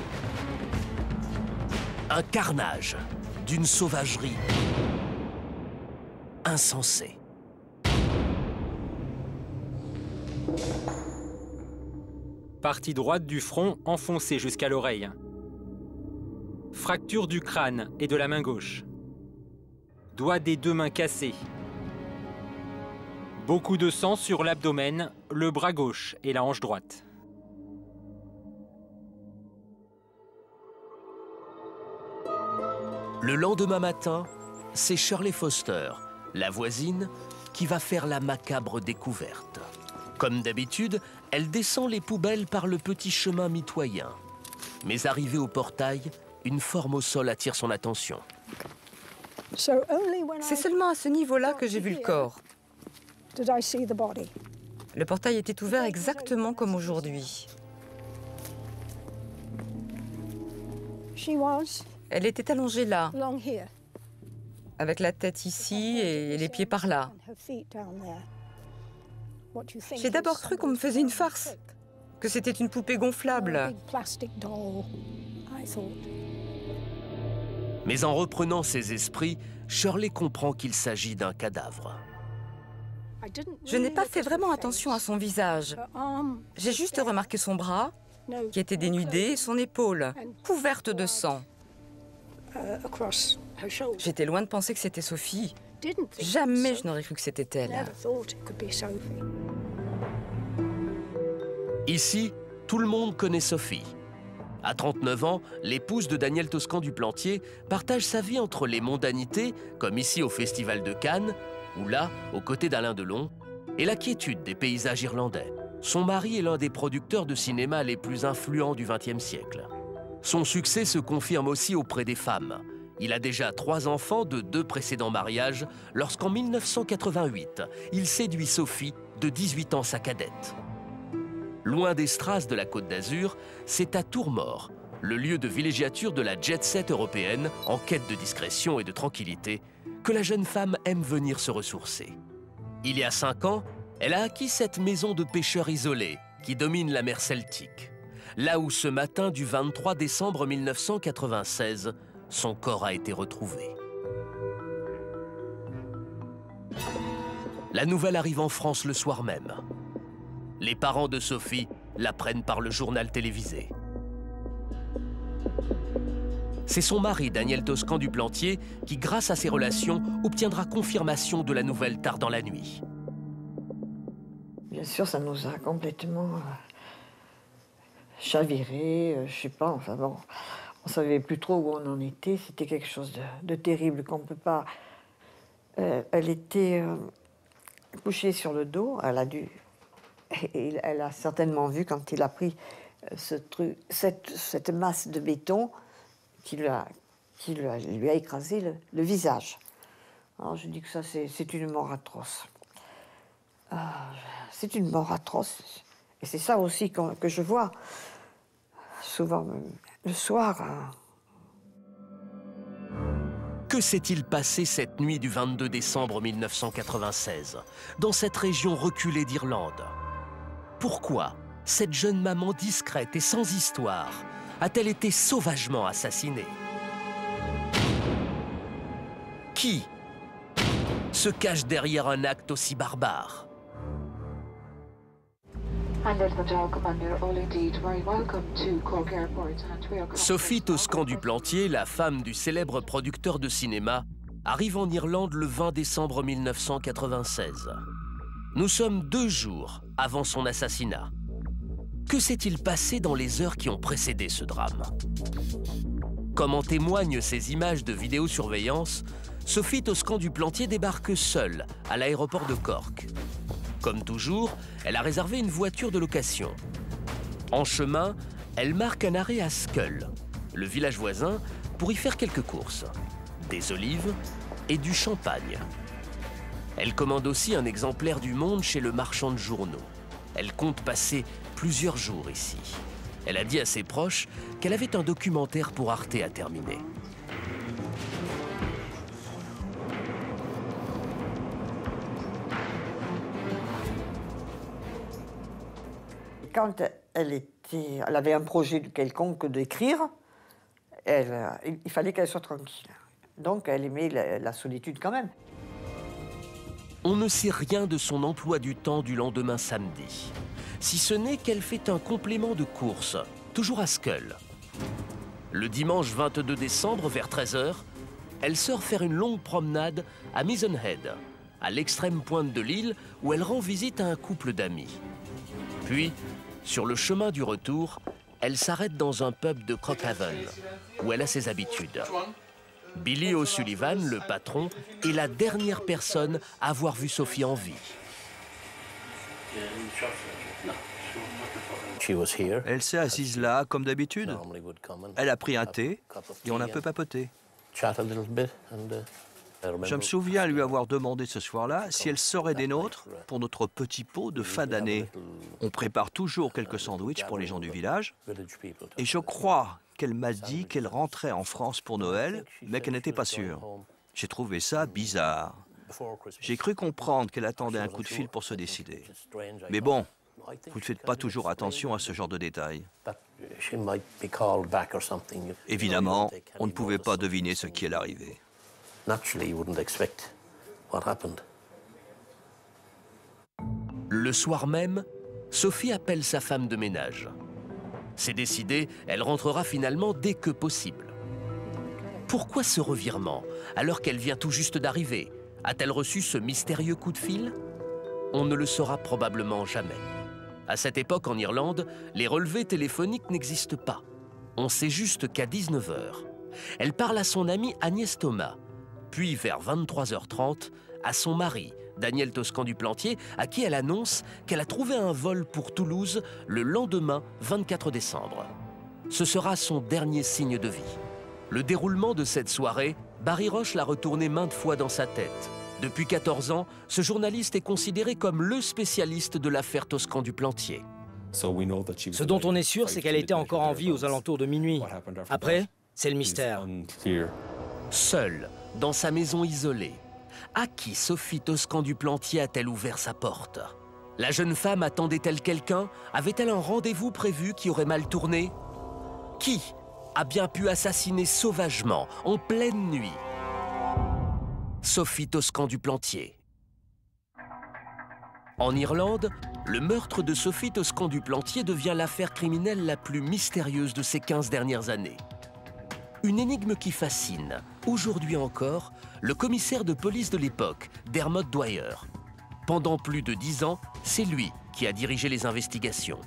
Un carnage d'une sauvagerie insensée. Partie droite du front enfoncée jusqu'à l'oreille. Fracture du crâne et de la main gauche. Doigts des 2 mains cassés. Beaucoup de sang sur l'abdomen, le bras gauche et la hanche droite. Le lendemain matin, c'est Shirley Foster, la voisine, qui va faire la macabre découverte. Comme d'habitude, elle descend les poubelles par le petit chemin mitoyen. Mais arrivée au portail, une forme au sol attire son attention. C'est seulement à ce niveau-là que j'ai vu le corps. Le portail était ouvert exactement comme aujourd'hui. Elle était allongée là, avec la tête ici et les pieds par là. J'ai d'abord cru qu'on me faisait une farce. que c'était une poupée gonflable. Mais en reprenant ses esprits, Shirley comprend qu'il s'agit d'un cadavre. Je n'ai pas fait vraiment attention à son visage. J'ai juste remarqué son bras, qui était dénudé, et son épaule, couverte de sang. J'étais loin de penser que c'était Sophie. Jamais je n'aurais cru que c'était elle. Ici, tout le monde connaît Sophie. À 39 ans, l'épouse de Daniel Toscan du Plantier partage sa vie entre les mondanités, comme ici au Festival de Cannes, ou là, aux côtés d'Alain Delon, et la quiétude des paysages irlandais. Son mari est l'un des producteurs de cinéma les plus influents du XXe siècle. Son succès se confirme aussi auprès des femmes. Il a déjà 3 enfants de 2 précédents mariages, lorsqu'en 1988, il séduit Sophie, de 18 ans sa cadette. Loin des strass de la Côte d'Azur, c'est à Tourmort, le lieu de villégiature de la jet-set européenne, en quête de discrétion et de tranquillité, que la jeune femme aime venir se ressourcer. Il y a 5 ans, elle a acquis cette maison de pêcheurs isolée qui domine la mer Celtique. Là où ce matin du 23 décembre 1996, son corps a été retrouvé. La nouvelle arrive en France le soir même. Les parents de Sophie l'apprennent par le journal télévisé. C'est son mari, Daniel Toscan du Plantier, qui, grâce à ses relations, obtiendra confirmation de la nouvelle tard dans la nuit. Bien sûr, ça nous a complètement chavirés, je sais pas, enfin bon, on savait plus trop où on en était, c'était quelque chose de terrible qu'on peut pas... elle était couchée sur le dos, elle a certainement vu quand il a pris cette masse de béton qui lui a écrasé le visage. Alors je dis que ça, c'est une mort atroce. C'est une mort atroce. Et c'est ça aussi que je vois souvent le soir. Que s'est-il passé cette nuit du 22 décembre 1996, dans cette région reculée d'Irlande? Pourquoi cette jeune maman discrète et sans histoire a-t-elle été sauvagement assassinée? Qui se cache derrière un acte aussi barbare? Sophie Toscan du Plantier, la femme du célèbre producteur de cinéma, arrive en Irlande le 20 décembre 1996. Nous sommes 2 jours avant son assassinat. Que s'est-il passé dans les heures qui ont précédé ce drame? Comme en témoignent ces images de vidéosurveillance, Sophie Toscan du Plantier débarque seule à l'aéroport de Cork. Comme toujours, elle a réservé une voiture de location. En chemin, elle marque un arrêt à Schull, le village voisin, pour y faire quelques courses. Des olives et du champagne. Elle commande aussi un exemplaire du Monde chez le marchand de journaux. Elle compte passer plusieurs jours ici. Elle a dit à ses proches qu'elle avait un documentaire pour Arte à terminer. Quand elle avait un projet quelconque d'écrire, il fallait qu'elle soit tranquille. Donc elle aimait la solitude quand même. On ne sait rien de son emploi du temps du lendemain samedi, si ce n'est qu'elle fait un complément de course, toujours à Schull. Le dimanche 22 décembre, vers 13 h, elle sort faire une longue promenade à Mizenhead, à l'extrême pointe de l'île où elle rend visite à un couple d'amis. Puis, sur le chemin du retour, elle s'arrête dans un pub de Crockhaven, où elle a ses habitudes. Billy O'Sullivan, le patron, est la dernière personne à avoir vu Sophie en vie. Elle s'est assise là, comme d'habitude. Elle a pris un thé et on a un peu papoté. Je me souviens lui avoir demandé ce soir-là si elle serait des nôtres pour notre petit pot de fin d'année. On prépare toujours quelques sandwichs pour les gens du village. Et je crois qu'elle m'a dit qu'elle rentrait en France pour Noël, mais qu'elle n'était pas sûre. J'ai trouvé ça bizarre. J'ai cru comprendre qu'elle attendait un coup de fil pour se décider. Mais bon, Vous ne faites pas toujours attention à ce genre de détails. Évidemment, on ne pouvait pas deviner ce qui allait arriver. Le soir même, Sophie appelle sa femme de ménage. C'est décidé, elle rentrera finalement dès que possible. Pourquoi ce revirement, alors qu'elle vient tout juste d'arriver? A-t-elle reçu ce mystérieux coup de fil? On ne le saura probablement jamais. À cette époque, en Irlande, les relevés téléphoniques n'existent pas. On sait juste qu'à 19 h, elle parle à son amie Agnès Thomas, puis vers 23h30, à son mari, Daniel Toscan du Plantier, à qui elle annonce qu'elle a trouvé un vol pour Toulouse le lendemain 24 décembre. Ce sera son dernier signe de vie. Le déroulement de cette soirée, Barry Roche l'a retourné maintes fois dans sa tête. Depuis 14 ans, ce journaliste est considéré comme le spécialiste de l'affaire Toscan du Plantier. Ce dont on est sûr, c'est qu'elle était encore en vie aux alentours de minuit. Après, c'est le mystère. Seule, dans sa maison isolée, à qui Sophie Toscan du Plantier a-t-elle ouvert sa porte? La jeune femme attendait-elle quelqu'un? Avait-elle un rendez-vous prévu qui aurait mal tourné? Qui a bien pu assassiner sauvagement, en pleine nuit, Sophie Toscan du Plantier? En Irlande, le meurtre de Sophie Toscan du Plantier devient l'affaire criminelle la plus mystérieuse de ces 15 dernières années. Une énigme qui fascine, aujourd'hui encore, le commissaire de police de l'époque, Dermot Dwyer. Pendant plus de 10 ans, c'est lui qui a dirigé les investigations.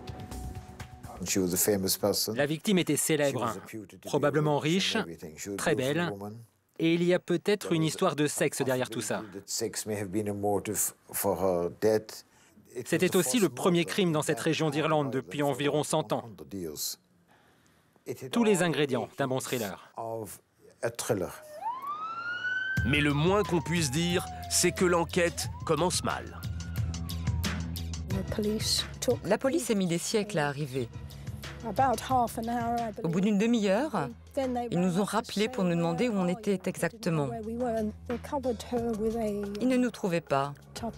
La victime était célèbre, probablement riche, très belle, et il y a peut-être une histoire de sexe derrière tout ça. C'était aussi le premier crime dans cette région d'Irlande depuis environ 100 ans. Tous les ingrédients d'un bon thriller. Mais le moins qu'on puisse dire, c'est que l'enquête commence mal. La police a mis des siècles à arriver. Au bout d'une demi-heure, ils nous ont rappelés pour nous demander où on était exactement. Ils ne nous trouvaient pas.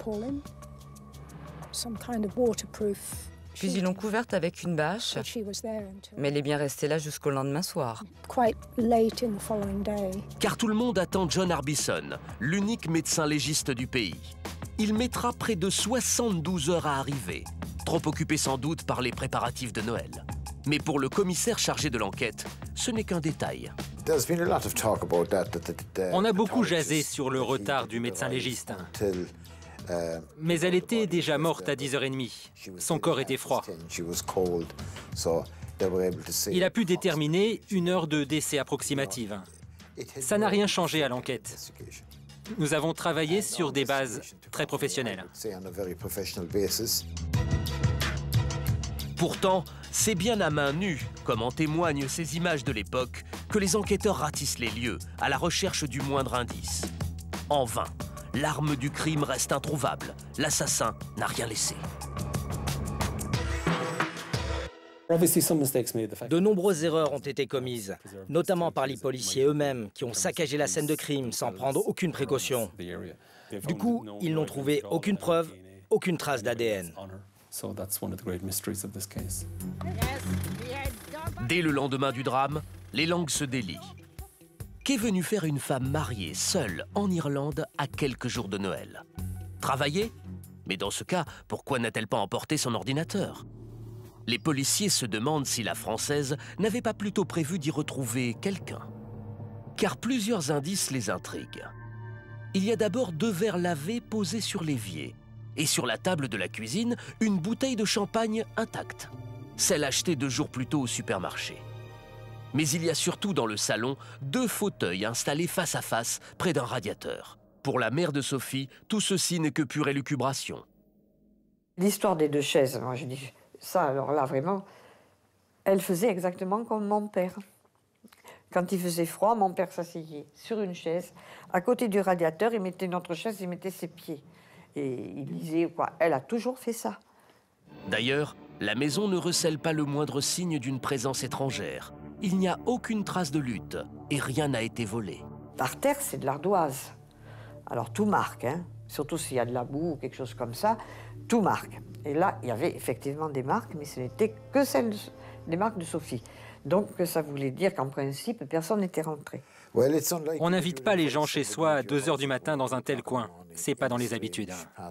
Puis ils l'ont couverte avec une bâche, mais elle est bien restée là jusqu'au lendemain soir. Car tout le monde attend John Harbison, l'unique médecin légiste du pays. Il mettra près de 72 heures à arriver, trop occupé sans doute par les préparatifs de Noël. Mais pour le commissaire chargé de l'enquête, ce n'est qu'un détail. On a beaucoup jasé sur le retard du médecin légiste. Mais elle était déjà morte à 10h30. Son corps était froid. Il a pu déterminer une heure de décès approximative. Ça n'a rien changé à l'enquête. Nous avons travaillé sur des bases très professionnelles. Pourtant, c'est bien à main nue, comme en témoignent ces images de l'époque, que les enquêteurs ratissent les lieux, à la recherche du moindre indice. En vain, l'arme du crime reste introuvable. L'assassin n'a rien laissé. De nombreuses erreurs ont été commises, notamment par les policiers eux-mêmes, qui ont saccagé la scène de crime sans prendre aucune précaution. Du coup, ils n'ont trouvé aucune preuve, aucune trace d'ADN. Dès le lendemain du drame, les langues se délient. Qu'est venue faire une femme mariée, seule, en Irlande, à quelques jours de Noël? Travailler? Mais dans ce cas, pourquoi n'a-t-elle pas emporté son ordinateur? Les policiers se demandent si la Française n'avait pas plutôt prévu d'y retrouver quelqu'un. Car plusieurs indices les intriguent. Il y a d'abord 2 verres lavés posés sur l'évier. Et sur la table de la cuisine, une bouteille de champagne intacte. Celle achetée 2 jours plus tôt au supermarché. Mais il y a surtout dans le salon 2 fauteuils installés face à face près d'un radiateur. Pour la mère de Sophie, tout ceci n'est que pure élucubration. L'histoire des 2 chaises, moi je dis ça, alors là vraiment, elle faisait exactement comme mon père. Quand il faisait froid, mon père s'asseyait sur une chaise. À côté du radiateur, il mettait notre chaise, il mettait ses pieds. Et il lisait quoi. Elle a toujours fait ça. D'ailleurs, la maison ne recèle pas le moindre signe d'une présence étrangère. Il n'y a aucune trace de lutte et rien n'a été volé. Par terre, c'est de l'ardoise. Alors tout marque, hein. Surtout s'il y a de la boue ou quelque chose comme ça, tout marque. Et là, il y avait effectivement des marques, mais ce n'était que des marques de Sophie. Donc ça voulait dire qu'en principe, personne n'était rentré. On n'invite pas les gens chez soi à 2 h du matin dans un tel coin. C'est pas dans les habitudes.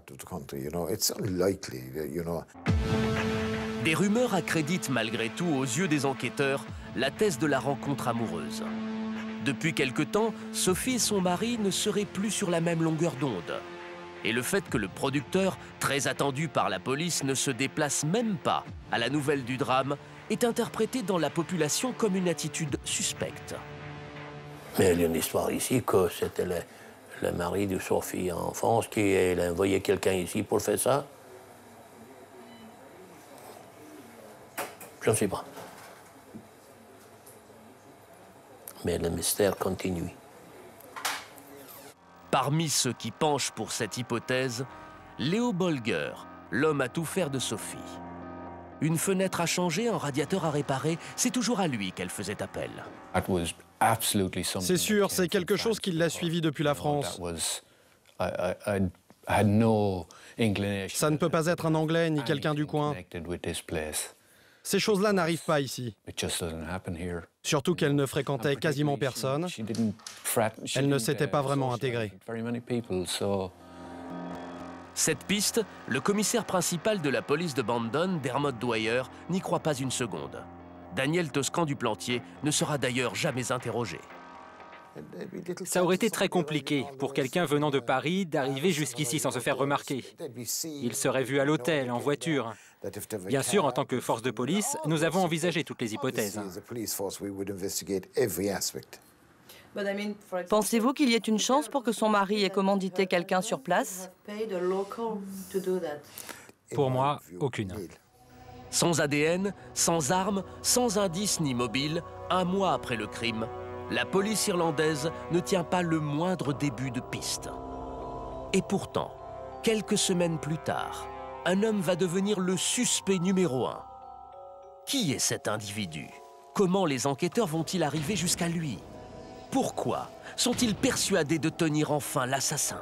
Des rumeurs accréditent malgré tout aux yeux des enquêteurs la thèse de la rencontre amoureuse. Depuis quelque temps, Sophie et son mari ne seraient plus sur la même longueur d'onde. Et le fait que le producteur, très attendu par la police, ne se déplace même pas à la nouvelle du drame est interprété dans la population comme une attitude suspecte. Mais il y a une histoire ici que c'était le mari de Sophie en France qui a envoyé quelqu'un ici pour faire ça. Je ne sais pas. Mais le mystère continue. Parmi ceux qui penchent pour cette hypothèse, Léo Bolger, l'homme à tout faire de Sophie. Une fenêtre à changer, un radiateur à réparer, c'est toujours à lui qu'elle faisait appel. C'est sûr, c'est quelque chose qui l'a suivi depuis la France. Ça ne peut pas être un Anglais ni quelqu'un du coin. Ces choses-là n'arrivent pas ici. Surtout qu'elle ne fréquentait quasiment personne. Elle ne s'était pas vraiment intégrée. Cette piste, le commissaire principal de la police de Bandon, Dermot Dwyer, n'y croit pas une seconde. Daniel Toscan du Plantier ne sera d'ailleurs jamais interrogé. Ça aurait été très compliqué pour quelqu'un venant de Paris d'arriver jusqu'ici sans se faire remarquer. Il serait vu à l'hôtel, en voiture. Bien sûr, en tant que force de police, nous avons envisagé toutes les hypothèses. Pensez-vous qu'il y ait une chance pour que son mari ait commandité quelqu'un sur place? Pour moi, aucune. Sans ADN, sans armes, sans indices ni mobile, un mois après le crime, la police irlandaise ne tient pas le moindre début de piste. Et pourtant, quelques semaines plus tard, un homme va devenir le suspect numéro 1. Qui est cet individu? Comment les enquêteurs vont-ils arriver jusqu'à lui? Pourquoi sont-ils persuadés de tenir enfin l'assassin?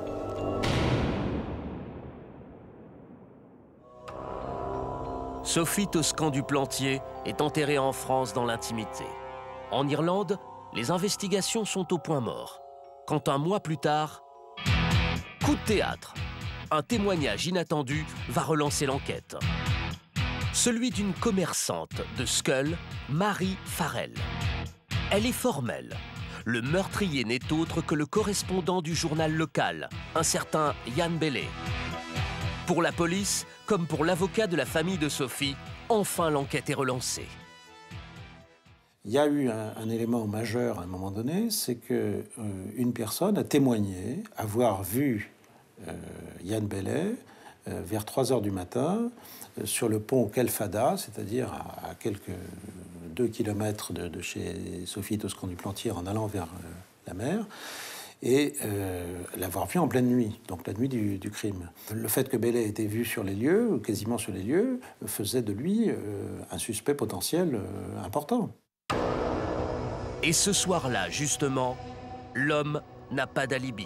Sophie Toscan du Plantier est enterrée en France dans l'intimité. En Irlande, les investigations sont au point mort. Quand un mois plus tard, coup de théâtre, un témoignage inattendu va relancer l'enquête. Celui d'une commerçante de Schull, Marie Farrell. Elle est formelle. Le meurtrier n'est autre que le correspondant du journal local, un certain Ian Bailey. Pour la police, comme pour l'avocat de la famille de Sophie, enfin l'enquête est relancée. Il y a eu un élément majeur à un moment donné, c'est qu'une personne a témoigné avoir vu Ian Bailey vers 3 h du matin sur le pont Kelfada, c'est-à-dire à quelques 2 kilomètres de chez Sophie Toscan du Plantier en allant vers la mer, et l'avoir vu en pleine nuit, donc la nuit du crime. Le fait que Bailey ait été vu sur les lieux, ou quasiment sur les lieux, faisait de lui un suspect potentiel important. Et ce soir-là, justement, l'homme n'a pas d'alibi.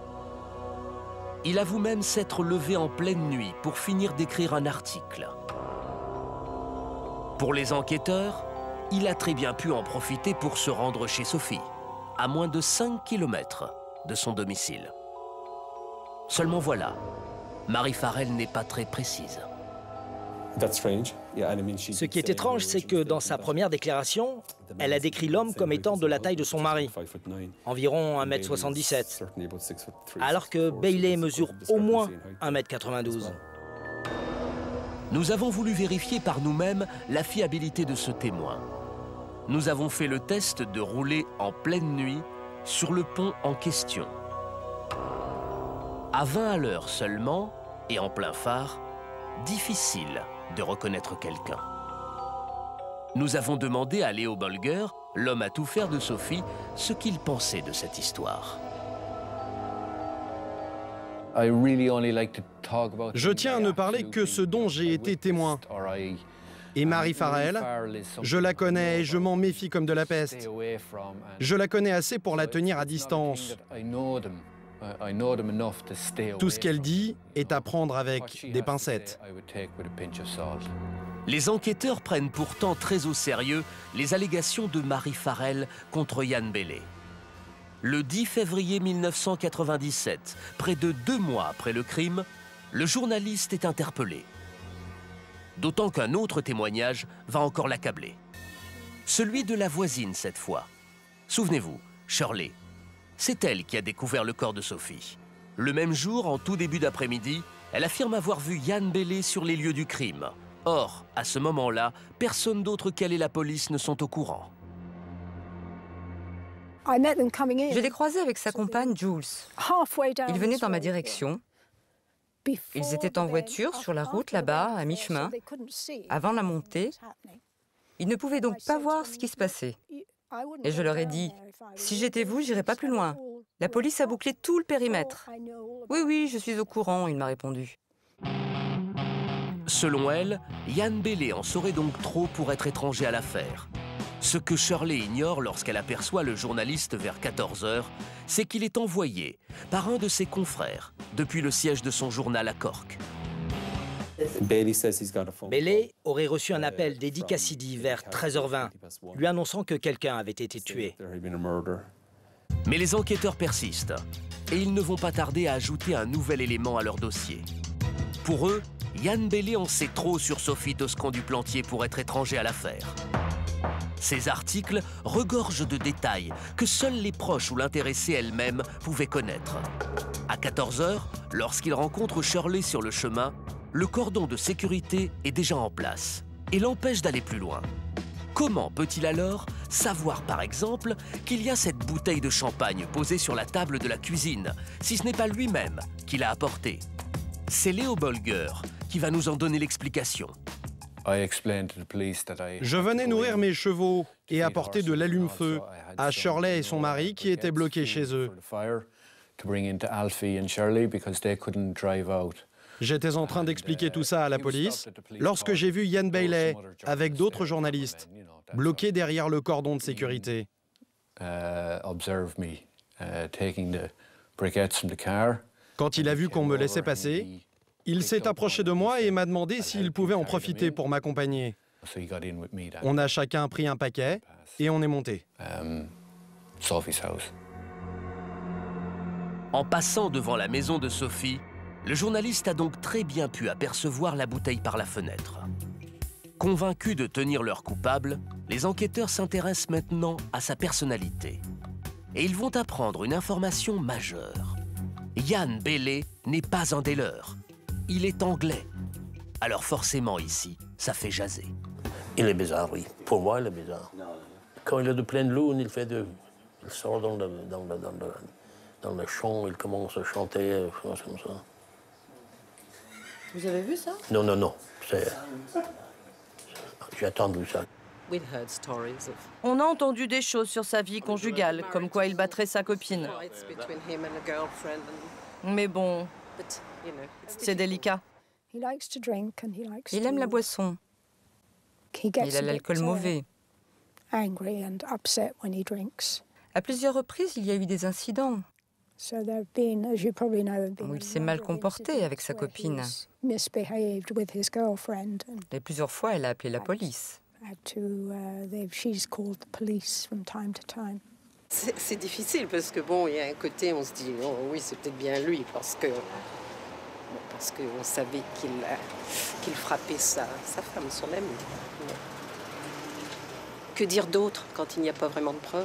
Il avoue même s'être levé en pleine nuit pour finir d'écrire un article. Pour les enquêteurs, il a très bien pu en profiter pour se rendre chez Sophie, à moins de 5 km de son domicile. Seulement voilà, Marie Farrell n'est pas très précise. Ce qui est étrange, c'est que dans sa première déclaration, elle a décrit l'homme comme étant de la taille de son mari, environ 1,77 m, alors que Bailey mesure au moins 1,92 m. Nous avons voulu vérifier par nous-mêmes la fiabilité de ce témoin. Nous avons fait le test de rouler en pleine nuit sur le pont en question. À 20 à l'heure seulement, et en plein phare, difficile de reconnaître quelqu'un. Nous avons demandé à Léo Bolger, l'homme à tout faire de Sophie, ce qu'il pensait de cette histoire. Je tiens à ne parler que ce dont j'ai été témoin. Et Marie Farrell, je la connais et je m'en méfie comme de la peste. Je la connais assez pour la tenir à distance. Tout ce qu'elle dit est à prendre avec des pincettes. Les enquêteurs prennent pourtant très au sérieux les allégations de Marie Farrell contre Jan Belley. Le 10 février 1997, près de 2 mois après le crime, le journaliste est interpellé. D'autant qu'un autre témoignage va encore l'accabler. Celui de la voisine cette fois. Souvenez-vous, Shirley. C'est elle qui a découvert le corps de Sophie. Le même jour, en tout début d'après-midi, elle affirme avoir vu Jan Belley sur les lieux du crime. Or, à ce moment-là, personne d'autre qu'elle et la police ne sont au courant. Je l'ai croisé avec sa compagne Jules. Ils venaient dans ma direction. Ils étaient en voiture sur la route là-bas, à mi-chemin, avant la montée. Ils ne pouvaient donc pas voir ce qui se passait. Et je leur ai dit, si j'étais vous, j'irais pas plus loin. La police a bouclé tout le périmètre. Oui, je suis au courant, il m'a répondu. Selon elle, Jan Belley en saurait donc trop pour être étranger à l'affaire. Ce que Shirley ignore lorsqu'elle aperçoit le journaliste vers 14 h, c'est qu'il est envoyé par un de ses confrères depuis le siège de son journal à Cork. Belley aurait reçu un appel d'Eddie Cassidy vers 13h20, lui annonçant que quelqu'un avait été tué. Mais les enquêteurs persistent et ils ne vont pas tarder à ajouter un nouvel élément à leur dossier. Pour eux, Jan Belley en sait trop sur Sophie Toscan-du-Plantier pour être étranger à l'affaire. Ces articles regorgent de détails que seuls les proches ou l'intéressée elle-même pouvaient connaître. À 14 h, lorsqu'il rencontre Shirley sur le chemin, le cordon de sécurité est déjà en place et l'empêche d'aller plus loin. Comment peut-il alors savoir, par exemple, qu'il y a cette bouteille de champagne posée sur la table de la cuisine, si ce n'est pas lui-même qui l'a apportée? C'est Léo Bolger qui va nous en donner l'explication. Je venais nourrir mes chevaux et apporter de l'allume-feu à Shirley et son mari qui étaient bloqués chez eux. J'étais en train d'expliquer tout ça à la police lorsque j'ai vu Jan Belley avec d'autres journalistes bloqués derrière le cordon de sécurité. Quand il a vu qu'on me laissait passer, il s'est approché de moi et m'a demandé s'il pouvait en profiter pour m'accompagner. On a chacun pris un paquet et on est monté. En passant devant la maison de Sophie, le journaliste a donc très bien pu apercevoir la bouteille par la fenêtre. Convaincus de tenir leur coupable, les enquêteurs s'intéressent maintenant à sa personnalité. Et ils vont apprendre une information majeure. Jan Belley n'est pas un des leurs. Il est anglais. Alors forcément ici, ça fait jaser. Il est bizarre, oui. Pour moi, il est bizarre. Quand il est de pleine lune, il sort dans le champ, il commence à chanter, comme ça. Vous avez vu ça? Non. J'ai attendu ça. On a entendu des choses sur sa vie conjugale, comme quoi il battrait sa copine. Mais bon, c'est délicat. Il aime la boisson. Il a l'alcool mauvais. À plusieurs reprises, il y a eu des incidents où il s'est mal comporté avec sa copine. Et plusieurs fois, elle a appelé la police. C'est difficile parce que bon, il y a un côté, on se dit oh, oui, c'est peut-être bien lui parce qu'on savait qu'il frappait sa femme, son amie. Que dire d'autre quand il n'y a pas vraiment de preuves?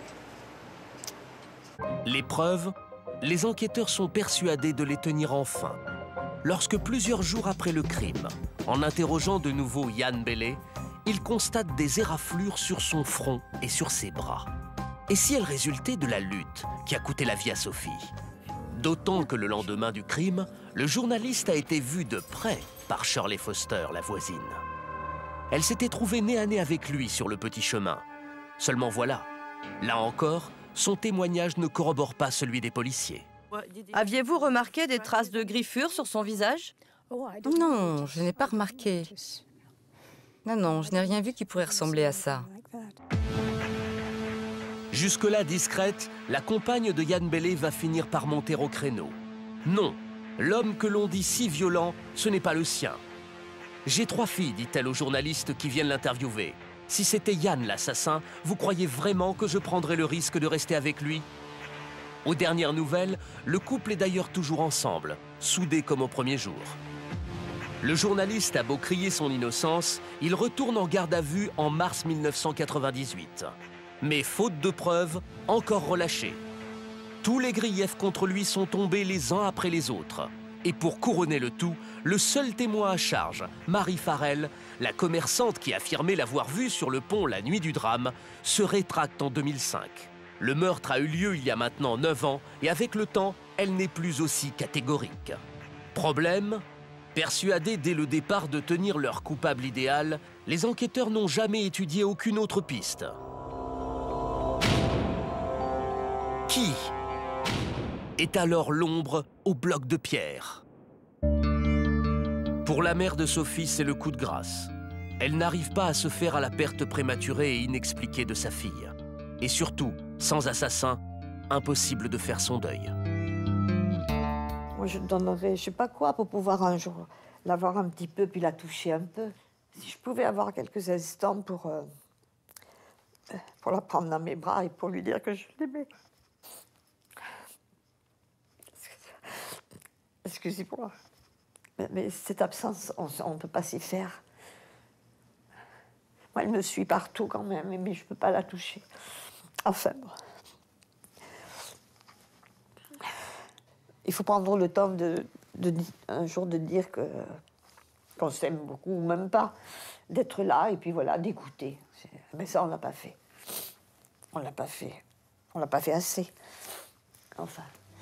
Les preuves, les enquêteurs sont persuadés de les tenir enfin. Lorsque plusieurs jours après le crime, en interrogeant de nouveau Jan Belley, ils constatent des éraflures sur son front et sur ses bras. Et si elles résultaient de la lutte qui a coûté la vie à Sophie? D'autant que le lendemain du crime, le journaliste a été vu de près par Shirley Foster, la voisine. Elle s'était trouvée nez à nez avec lui sur le petit chemin. Seulement voilà, là encore, son témoignage ne corrobore pas celui des policiers. Aviez-vous remarqué des traces de griffures sur son visage? Non, je n'ai pas remarqué. Non, je n'ai rien vu qui pourrait ressembler à ça. Jusque-là discrète, la compagne de Yann Bellé va finir par monter au créneau. Non, l'homme que l'on dit si violent, ce n'est pas le sien. « J'ai 3 filles, dit-elle aux journalistes qui viennent l'interviewer. Si c'était Yann l'assassin, vous croyez vraiment que je prendrais le risque de rester avec lui ?» Aux dernières nouvelles, le couple est d'ailleurs toujours ensemble, soudés comme au premier jour. Le journaliste a beau crier son innocence, il retourne en garde à vue en mars 1998. Mais faute de preuves, encore relâché. Tous les griefs contre lui sont tombés les uns après les autres. Et pour couronner le tout, le seul témoin à charge, Marie Farrell, la commerçante qui affirmait l'avoir vu sur le pont la nuit du drame, se rétracte en 2005. Le meurtre a eu lieu il y a maintenant 9 ans et avec le temps, elle n'est plus aussi catégorique. Problème ? Persuadés dès le départ de tenir leur coupable idéal, les enquêteurs n'ont jamais étudié aucune autre piste. Qui est alors l'ombre au bloc de pierre? Pour la mère de Sophie, c'est le coup de grâce. Elle n'arrive pas à se faire à la perte prématurée et inexpliquée de sa fille. Et surtout, sans assassin, impossible de faire son deuil. Moi, je donnerais, je sais pas quoi, pour pouvoir un jour l'avoir un petit peu, puis la toucher un peu. Si je pouvais avoir quelques instants pour la prendre dans mes bras et pour lui dire que je l'aimais. Excusez-moi. Mais cette absence, on ne peut pas s'y faire. Moi, elle me suit partout quand même, mais je ne peux pas la toucher. Enfin, bon. Il faut prendre le temps un jour de dire qu'on s'aime beaucoup, ou même pas, d'être là et puis voilà, d'écouter. Mais ça, on ne l'a pas fait. On ne l'a pas fait. On ne l'a pas fait assez. Enfin.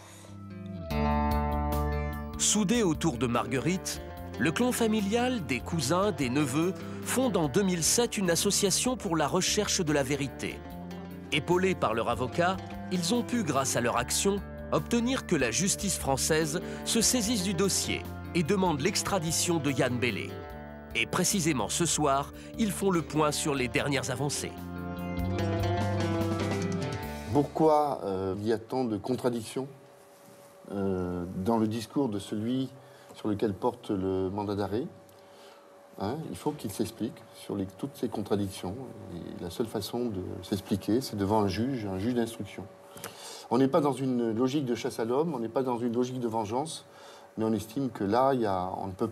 Soudé autour de Marguerite, le clan familial, des cousins, des neveux, fonde en 2007 une association pour la recherche de la vérité. Épaulés par leur avocat, ils ont pu, grâce à leur action, obtenir que la justice française se saisisse du dossier et demande l'extradition de Yann Bellé. Et précisément ce soir, ils font le point sur les dernières avancées. Pourquoi il y a tant de contradictions dans le discours de celui sur lequel porte le mandat d'arrêt? Il faut qu'il s'explique sur toutes ces contradictions. Et la seule façon de s'expliquer, c'est devant un juge d'instruction. On n'est pas dans une logique de chasse à l'homme, on n'est pas dans une logique de vengeance, mais on estime que là, on ne peut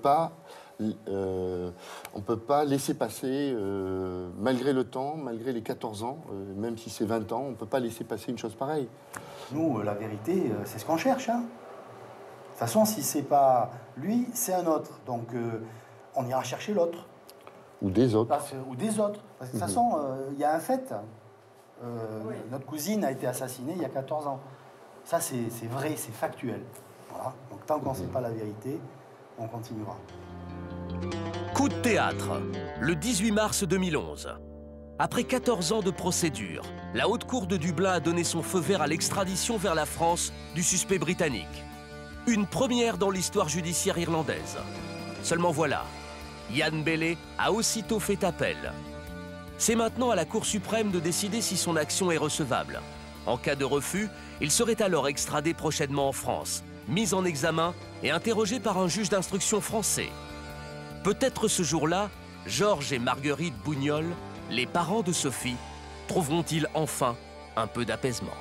pas laisser passer, malgré le temps, malgré les 14 ans, même si c'est 20 ans, on ne peut pas laisser passer une chose pareille. Nous, la vérité, c'est ce qu'on cherche. De toute façon, si c'est pas lui, c'est un autre. Donc, on ira chercher l'autre. Ou des autres. Ou des autres. Parce que de toute façon, il y a un fait. Oui. Notre cousine a été assassinée il y a 14 ans. Ça, c'est vrai, c'est factuel. Voilà. Donc, tant qu'on ne sait pas la vérité, on continuera. Coup de théâtre, le 18 mars 2011. Après 14 ans de procédure, la Haute Cour de Dublin a donné son feu vert à l'extradition vers la France du suspect britannique. Une première dans l'histoire judiciaire irlandaise. Seulement voilà, Yann Bellé a aussitôt fait appel. C'est maintenant à la Cour suprême de décider si son action est recevable. En cas de refus, il serait alors extradé prochainement en France, mis en examen et interrogé par un juge d'instruction français. Peut-être ce jour-là, Georges et Marguerite Bougnol, les parents de Sophie, trouveront-ils enfin un peu d'apaisement.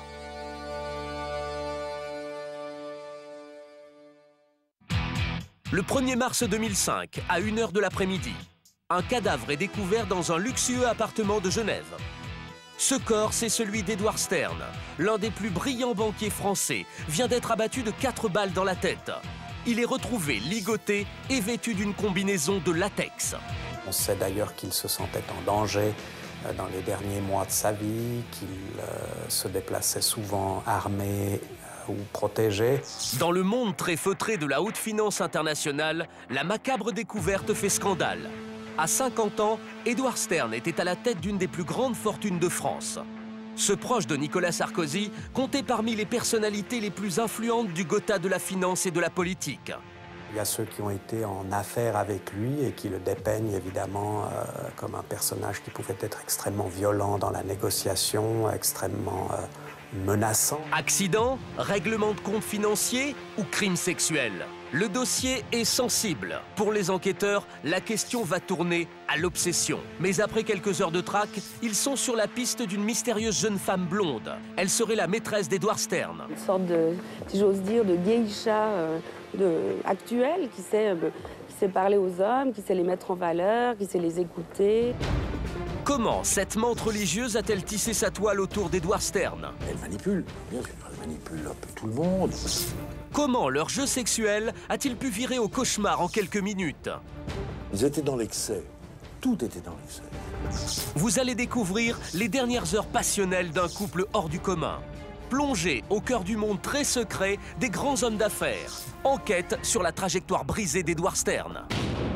Le 1er mars 2005, à 1h de l'après-midi, un cadavre est découvert dans un luxueux appartement de Genève. Ce corps, c'est celui d'Edward Stern, l'un des plus brillants banquiers français, vient d'être abattu de 4 balles dans la tête. Il est retrouvé ligoté et vêtu d'une combinaison de latex. On sait d'ailleurs qu'il se sentait en danger dans les derniers mois de sa vie, qu'il se déplaçait souvent armé ou protégé. Dans le monde très feutré de la haute finance internationale, la macabre découverte fait scandale. À 50 ans, Edward Stern était à la tête d'une des plus grandes fortunes de France. Ce proche de Nicolas Sarkozy comptait parmi les personnalités les plus influentes du Gotha de la finance et de la politique. Il y a ceux qui ont été en affaire avec lui et qui le dépeignent évidemment comme un personnage qui pouvait être extrêmement violent dans la négociation, extrêmement menaçant. Accident, règlement de compte financier ou crime sexuel? Le dossier est sensible. Pour les enquêteurs, la question va tourner à l'obsession. Mais après quelques heures de traque, ils sont sur la piste d'une mystérieuse jeune femme blonde. Elle serait la maîtresse d'Edward Stern. Une sorte de, si j'ose dire, de geisha actuelle qui sait parler aux hommes, qui sait les mettre en valeur, qui sait les écouter. Comment cette menthe religieuse a-t-elle tissé sa toile autour d'Edward Stern? Elle manipule, bien sûr, elle manipule un peu tout le monde. Comment leur jeu sexuel a-t-il pu virer au cauchemar en quelques minutes? Ils étaient dans l'excès. Tout était dans l'excès. Vous allez découvrir les dernières heures passionnelles d'un couple hors du commun. Plongé au cœur du monde très secret des grands hommes d'affaires. Enquête sur la trajectoire brisée d'Edward Stern.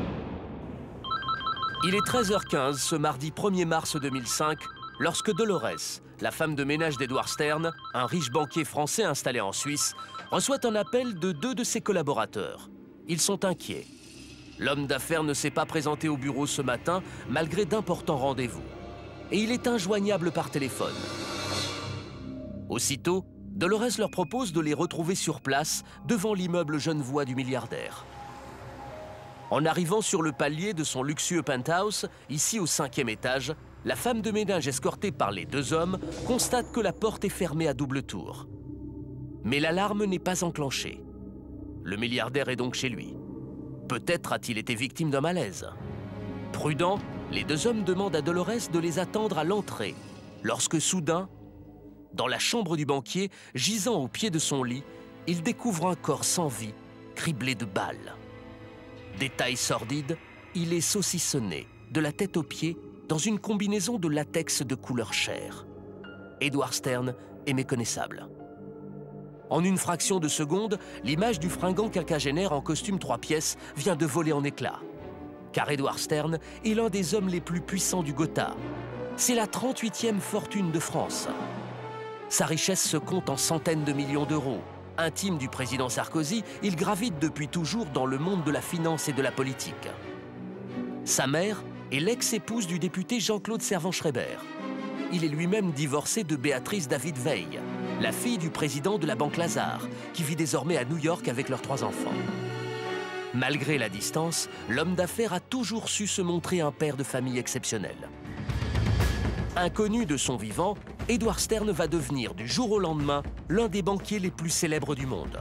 Il est 13h15 ce mardi 1er mars 2005, lorsque Dolores, la femme de ménage d'Edward Stern, un riche banquier français installé en Suisse, reçoit un appel de 2 de ses collaborateurs. Ils sont inquiets. L'homme d'affaires ne s'est pas présenté au bureau ce matin, malgré d'importants rendez-vous. Et il est injoignable par téléphone. Aussitôt, Dolores leur propose de les retrouver sur place, devant l'immeuble Genevois du milliardaire. En arrivant sur le palier de son luxueux penthouse, ici au 5e étage, la femme de ménage escortée par les 2 hommes constate que la porte est fermée à double tour. Mais l'alarme n'est pas enclenchée. Le milliardaire est donc chez lui. Peut-être a-t-il été victime d'un malaise. Prudents, les 2 hommes demandent à Dolores de les attendre à l'entrée, lorsque soudain, dans la chambre du banquier, gisant au pied de son lit, il découvre un corps sans vie, criblé de balles. Détail sordide, il est saucissonné, de la tête aux pieds, dans une combinaison de latex de couleur chair. Edward Stern est méconnaissable. En une fraction de seconde, l'image du fringant quinquagénaire en costume 3 pièces vient de voler en éclats. Car Edward Stern est l'un des hommes les plus puissants du Gotha. C'est la 38e fortune de France. Sa richesse se compte en centaines de millions d'euros. Intime du président Sarkozy, il gravite depuis toujours dans le monde de la finance et de la politique. Sa mère est l'ex-épouse du député Jean-Claude Servan-Schreiber. Il est lui-même divorcé de Béatrice David Veil, la fille du président de la Banque Lazare, qui vit désormais à New York avec leurs 3 enfants. Malgré la distance, l'homme d'affaires a toujours su se montrer un père de famille exceptionnel. Inconnu de son vivant, Edward Stern va devenir du jour au lendemain l'un des banquiers les plus célèbres du monde.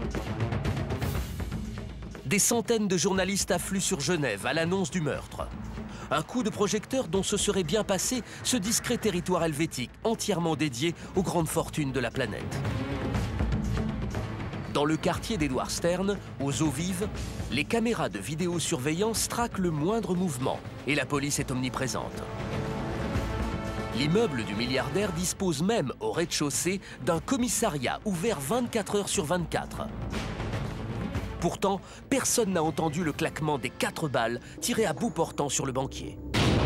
Des centaines de journalistes affluent sur Genève à l'annonce du meurtre. Un coup de projecteur dont se serait bien passé ce discret territoire helvétique entièrement dédié aux grandes fortunes de la planète. Dans le quartier d'Edward Stern, aux eaux vives, les caméras de vidéosurveillance traquent le moindre mouvement et la police est omniprésente. L'immeuble du milliardaire dispose même au rez-de-chaussée d'un commissariat ouvert 24 heures sur 24. Pourtant, personne n'a entendu le claquement des 4 balles tirées à bout portant sur le banquier.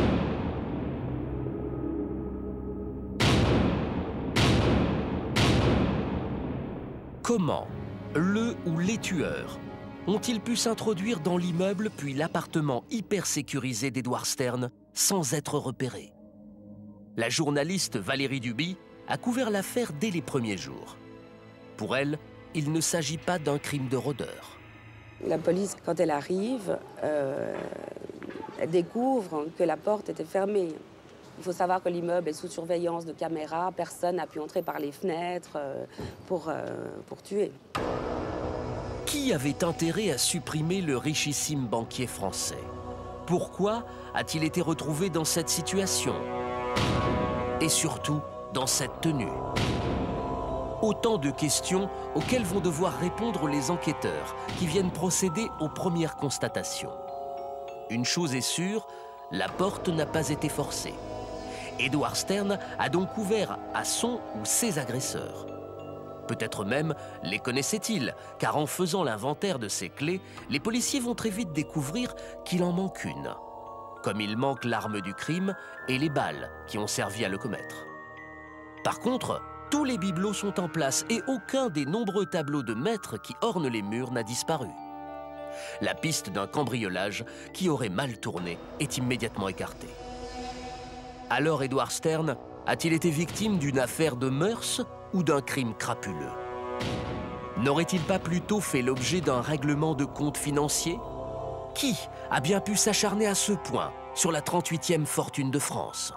Comment le ou les tueurs ont-ils pu s'introduire dans l'immeuble puis l'appartement hyper sécurisé d'Edward Stern sans être repérés? La journaliste Valérie Duby a couvert l'affaire dès les premiers jours. Pour elle, il ne s'agit pas d'un crime de rôdeur. La police, quand elle arrive, elle découvre que la porte était fermée. Il faut savoir que l'immeuble est sous surveillance de caméras. Personne n'a pu entrer par les fenêtres pour tuer. Qui avait intérêt à supprimer le richissime banquier français? Pourquoi a-t-il été retrouvé dans cette situation? Et surtout, dans cette tenue. Autant de questions auxquelles vont devoir répondre les enquêteurs qui viennent procéder aux premières constatations. Une chose est sûre, la porte n'a pas été forcée. Edward Stern a donc ouvert à son ou ses agresseurs. Peut-être même les connaissait-il, car en faisant l'inventaire de ses clés, les policiers vont très vite découvrir qu'il en manque une. Comme il manque l'arme du crime et les balles qui ont servi à le commettre. Par contre, tous les bibelots sont en place et aucun des nombreux tableaux de maîtres qui ornent les murs n'a disparu. La piste d'un cambriolage qui aurait mal tourné est immédiatement écartée. Alors Edward Stern a-t-il été victime d'une affaire de mœurs ou d'un crime crapuleux? N'aurait-il pas plutôt fait l'objet d'un règlement de compte financier? Qui a bien pu s'acharner à ce point sur la 38e fortune de France?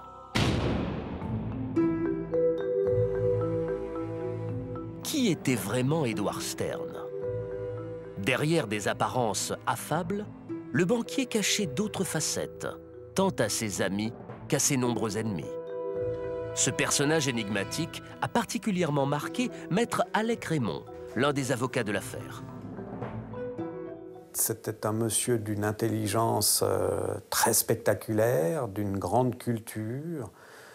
Qui était vraiment Edward Stern? Derrière des apparences affables, le banquier cachait d'autres facettes, tant à ses amis qu'à ses nombreux ennemis. Ce personnage énigmatique a particulièrement marqué Maître Alec Raymond, l'un des avocats de l'affaire. C'était un monsieur d'une intelligence très spectaculaire, d'une grande culture,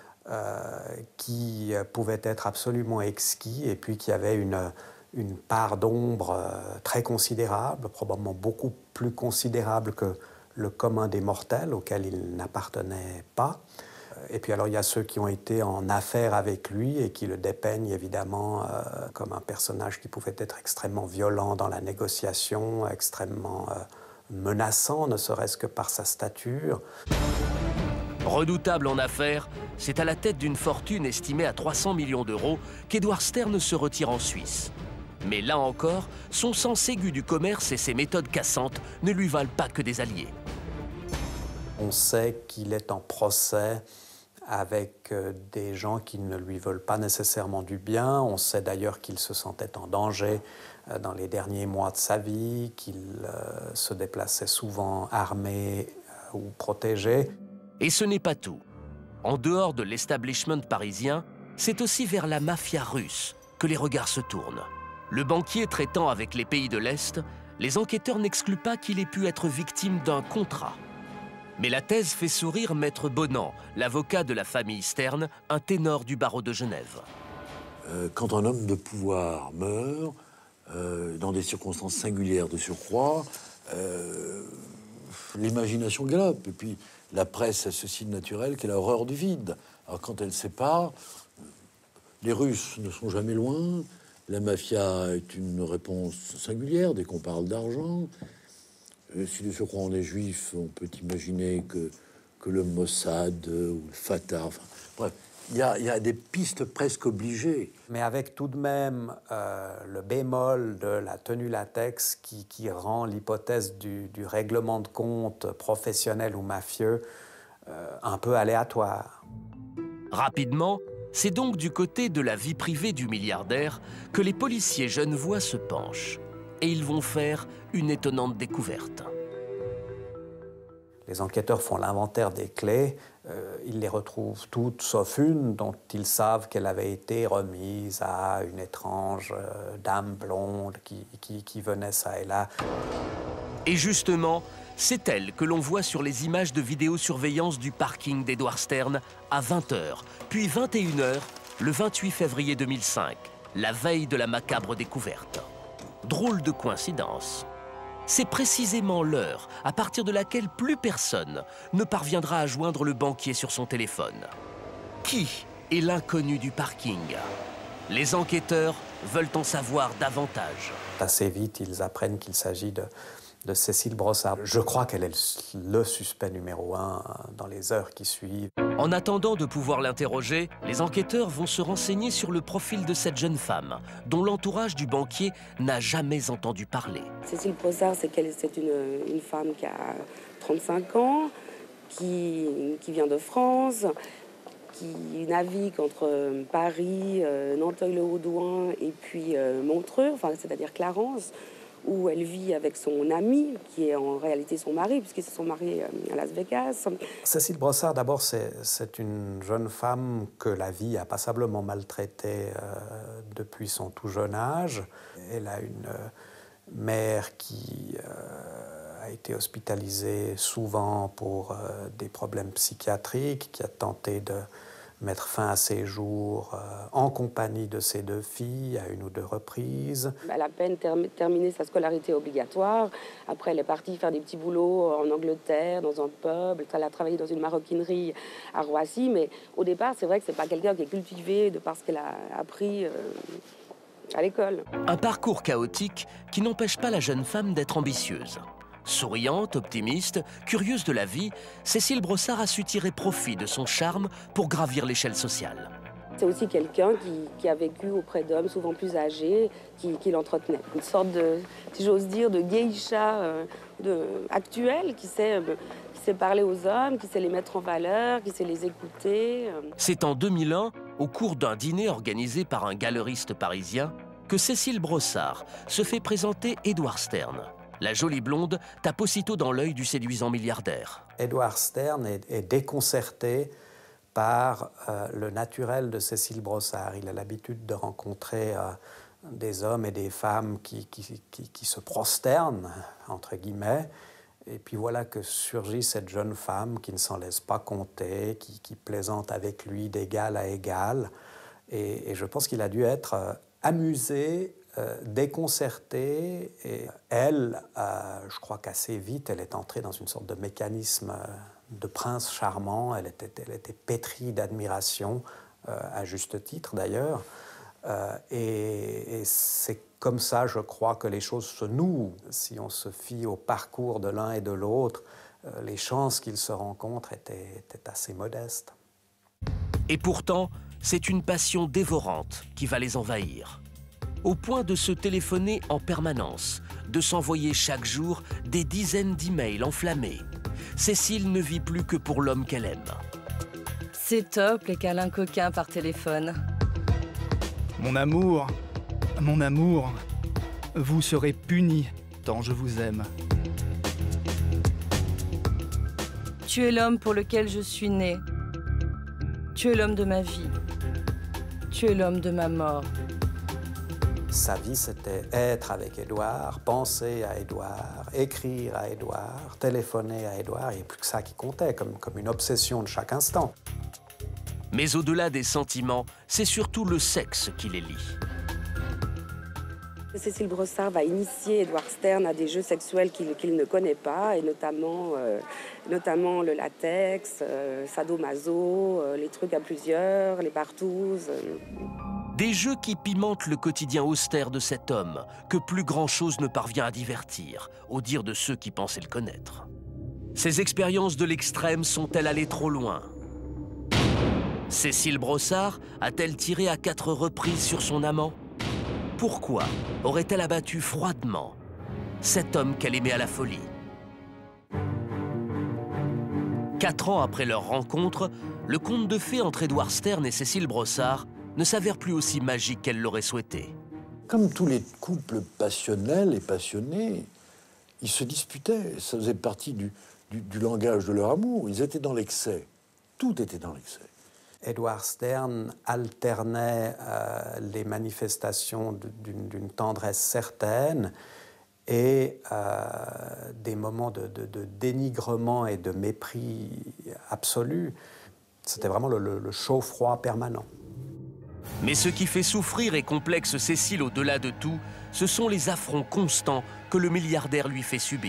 qui pouvait être absolument exquis et puis qui avait une part d'ombre très considérable, probablement beaucoup plus considérable que le commun des mortels auquel il n'appartenait pas. Et puis alors il y a ceux qui ont été en affaire avec lui et qui le dépeignent évidemment comme un personnage qui pouvait être extrêmement violent dans la négociation, extrêmement menaçant, ne serait-ce que par sa stature. Redoutable en affaires, c'est à la tête d'une fortune estimée à 300 millions d'euros qu'Edward Stern se retire en Suisse. Mais là encore, son sens aigu du commerce et ses méthodes cassantes ne lui valent pas que des alliés. On sait qu'il est en procès avec des gens qui ne lui veulent pas nécessairement du bien. On sait d'ailleurs qu'il se sentait en danger dans les derniers mois de sa vie, qu'il se déplaçait souvent armé ou protégé. Et ce n'est pas tout. En dehors de l'establishment parisien, c'est aussi vers la mafia russe que les regards se tournent. Le banquier traitant avec les pays de l'Est, les enquêteurs n'excluent pas qu'il ait pu être victime d'un contrat. Mais la thèse fait sourire Maître Bonan, l'avocat de la famille Stern, un ténor du barreau de Genève. Quand un homme de pouvoir meurt, dans des circonstances singulières de surcroît, l'imagination galope. Et puis la presse a ce signe naturel qu'est l'horreur du vide. Alors quand elle ne sait pas, les Russes ne sont jamais loin, la mafia est une réponse singulière dès qu'on parle d'argent. Si de surcroît on est juif, on peut imaginer que le Mossad ou le Fatah... Enfin, bref, il y a des pistes presque obligées. Mais avec tout de même le bémol de la tenue latex qui rend l'hypothèse du règlement de compte professionnel ou mafieux un peu aléatoire. Rapidement, c'est donc du côté de la vie privée du milliardaire que les policiers genevois se penchent. Et ils vont faire une étonnante découverte. Les enquêteurs font l'inventaire des clés. Ils les retrouvent toutes, sauf une dont ils savent qu'elle avait été remise à une étrange dame blonde qui venait ça et là. Et justement, c'est elle que l'on voit sur les images de vidéosurveillance du parking d'Edward Stern à 20h, puis 21h, le 28 février 2005, la veille de la macabre découverte. Drôle de coïncidence. C'est précisément l'heure à partir de laquelle plus personne ne parviendra à joindre le banquier sur son téléphone. Qui est l'inconnu du parking? Les enquêteurs veulent en savoir davantage. Assez vite, ils apprennent qu'il s'agit de Cécile Brossard. Je crois qu'elle est le suspect numéro 1 dans les heures qui suivent. En attendant de pouvoir l'interroger, les enquêteurs vont se renseigner sur le profil de cette jeune femme, dont l'entourage du banquier n'a jamais entendu parler. Cécile Brossard, c'est une femme qui a 35 ans, qui vient de France, qui navigue entre Paris, Nanteuil-le-Haudouin et puis Montreux, c'est-à-dire Clarence, où elle vit avec son ami, qui est en réalité son mari, puisqu'ils se sont mariés à Las Vegas. Cécile Brossard, d'abord, c'est une jeune femme que la vie a passablement maltraitée depuis son tout jeune âge. Elle a une mère qui a été hospitalisée souvent pour des problèmes psychiatriques, qui a tenté de mettre fin à ses jours en compagnie de ses 2 filles à 1 ou 2 reprises. Elle a à peine terminé sa scolarité obligatoire. Après, elle est partie faire des petits boulots en Angleterre, dans un pub. Elle a travaillé dans une maroquinerie à Roissy. Mais au départ, c'est vrai que c'est pas quelqu'un qui est cultivé de par ce qu'elle a appris à l'école. Un parcours chaotique qui n'empêche pas la jeune femme d'être ambitieuse. Souriante, optimiste, curieuse de la vie, Cécile Brossard a su tirer profit de son charme pour gravir l'échelle sociale. C'est aussi quelqu'un qui a vécu auprès d'hommes souvent plus âgés, qui l'entretenait. Une sorte de, si j'ose dire, de geisha actuelle qui sait parler aux hommes, qui sait les mettre en valeur, qui sait les écouter. C'est en 2001, au cours d'un dîner organisé par un galeriste parisien, que Cécile Brossard se fait présenter Edward Stern. La jolie blonde tape aussitôt dans l'œil du séduisant milliardaire. Edward Stern est déconcerté par le naturel de Cécile Brossard. Il a l'habitude de rencontrer des hommes et des femmes qui se prosternent, entre guillemets. Et puis voilà que surgit cette jeune femme qui ne s'en laisse pas compter, qui plaisante avec lui d'égal à égal. Et je pense qu'il a dû être amusé, déconcertée. Et elle, je crois qu'assez vite, elle est entrée dans une sorte de mécanisme de prince charmant. Elle était pétrie d'admiration, à juste titre d'ailleurs. Et c'est comme ça, je crois, que les choses se nouent. Si on se fie au parcours de l'un et de l'autre, les chances qu'ils se rencontrent étaient assez modestes. Et pourtant, c'est une passion dévorante qui va les envahir. Au point de se téléphoner en permanence, de s'envoyer chaque jour des dizaines d'emails enflammés. Cécile ne vit plus que pour l'homme qu'elle aime. C'est top, les câlins coquins par téléphone. Mon amour, vous serez puni tant je vous aime. Tu es l'homme pour lequel je suis née. Tu es l'homme de ma vie. Tu es l'homme de ma mort. Sa vie, c'était être avec Édouard, penser à Édouard, écrire à Édouard, téléphoner à Édouard. Il n'y a plus que ça qui comptait, comme une obsession de chaque instant. Mais au-delà des sentiments, c'est surtout le sexe qui les lie. Cécile Brossard va initier Edward Stern à des jeux sexuels qu'il ne connaît pas, et notamment le latex, sadomaso, les trucs à plusieurs, les partouzes. Des jeux qui pimentent le quotidien austère de cet homme, que plus grand-chose ne parvient à divertir, au dire de ceux qui pensaient le connaître. Ces expériences de l'extrême sont-elles allées trop loin? Cécile Brossard a-t-elle tiré à 4 reprises sur son amant? Pourquoi aurait-elle abattu froidement cet homme qu'elle aimait à la folie? 4 ans après leur rencontre, le conte de fées entre Edward Stern et Cécile Brossard ne s'avère plus aussi magique qu'elle l'aurait souhaité. Comme tous les couples passionnels et passionnés, ils se disputaient. Ça faisait partie du langage de leur amour. Ils étaient dans l'excès. Tout était dans l'excès. Edward Stern alternait les manifestations d'une tendresse certaine et des moments de dénigrement et de mépris absolu. C'était vraiment le chaud-froid permanent. Mais ce qui fait souffrir et complexe Cécile au-delà de tout, ce sont les affronts constants que le milliardaire lui fait subir.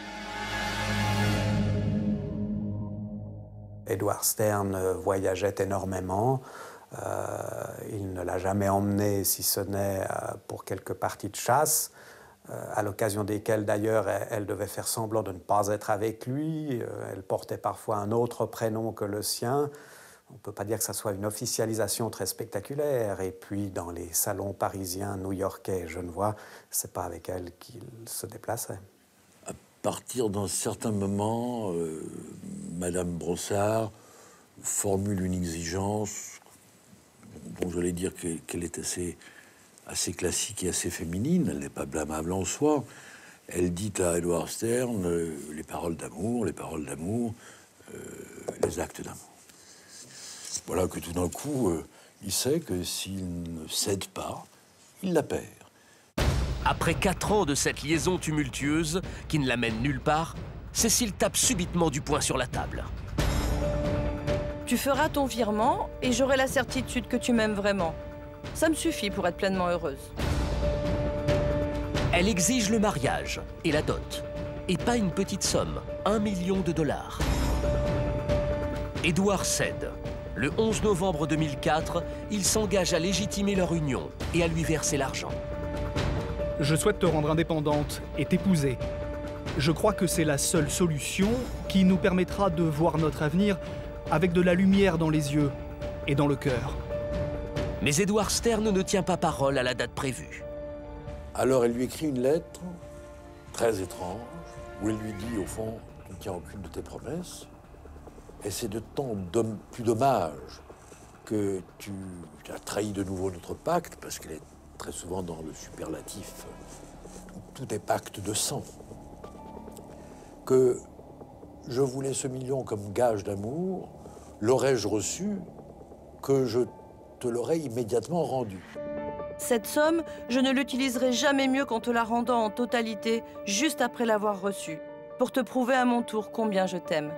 Edward Stern voyageait énormément. Il ne l'a jamais emmené, si ce n'est pour quelques parties de chasse, à l'occasion desquelles, d'ailleurs, elle devait faire semblant de ne pas être avec lui. Elle portait parfois un autre prénom que le sien. On ne peut pas dire que ça soit une officialisation très spectaculaire. Et puis, dans les salons parisiens, new-yorkais et genevois, c'est pas avec elle qu'il se déplaçait. À partir d'un certain moment, Madame Brossard formule une exigence dont j'allais dire qu'elle est assez classique et assez féminine. Elle n'est pas blâmable en soi. Elle dit à Edward Stern les paroles d'amour, les actes d'amour. Voilà que tout d'un coup, il sait que s'il ne cède pas, il la perd. Après 4 ans de cette liaison tumultueuse qui ne l'amène nulle part, Cécile tape subitement du poing sur la table. Tu feras ton virement et j'aurai la certitude que tu m'aimes vraiment. Ça me suffit pour être pleinement heureuse. Elle exige le mariage et la dot. Et pas une petite somme, $1 million. Édouard cède. Le 11 novembre 2004, il s'engage à légitimer leur union et à lui verser l'argent. Je souhaite te rendre indépendante et t'épouser. Je crois que c'est la seule solution qui nous permettra de voir notre avenir avec de la lumière dans les yeux et dans le cœur. Mais Edward Stern ne tient pas parole à la date prévue. Alors elle lui écrit une lettre très étrange où elle lui dit au fond, tu ne tiens aucune de tes promesses et c'est de tant plus dommage que tu as trahi de nouveau notre pacte, parce qu'elle est très souvent dans le superlatif, tout est pacte de sang, que je voulais ce million comme gage d'amour, l'aurais-je reçu, que je te l'aurais immédiatement rendu. Cette somme, je ne l'utiliserai jamais mieux qu'en te la rendant en totalité, juste après l'avoir reçue, pour te prouver à mon tour combien je t'aime.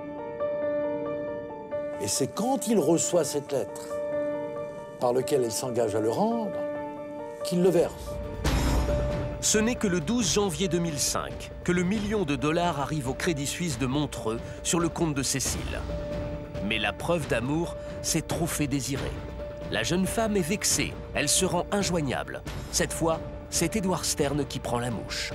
Et c'est quand il reçoit cette lettre, par laquelle elle s'engage à le rendre, qu'il le verse. Ce n'est que le 12 janvier 2005 que le $1 million arrive au Crédit Suisse de Montreux sur le compte de Cécile. Mais la preuve d'amour s'est trop fait désirer. La jeune femme est vexée, elle se rend injoignable. Cette fois, c'est Edward Stern qui prend la mouche.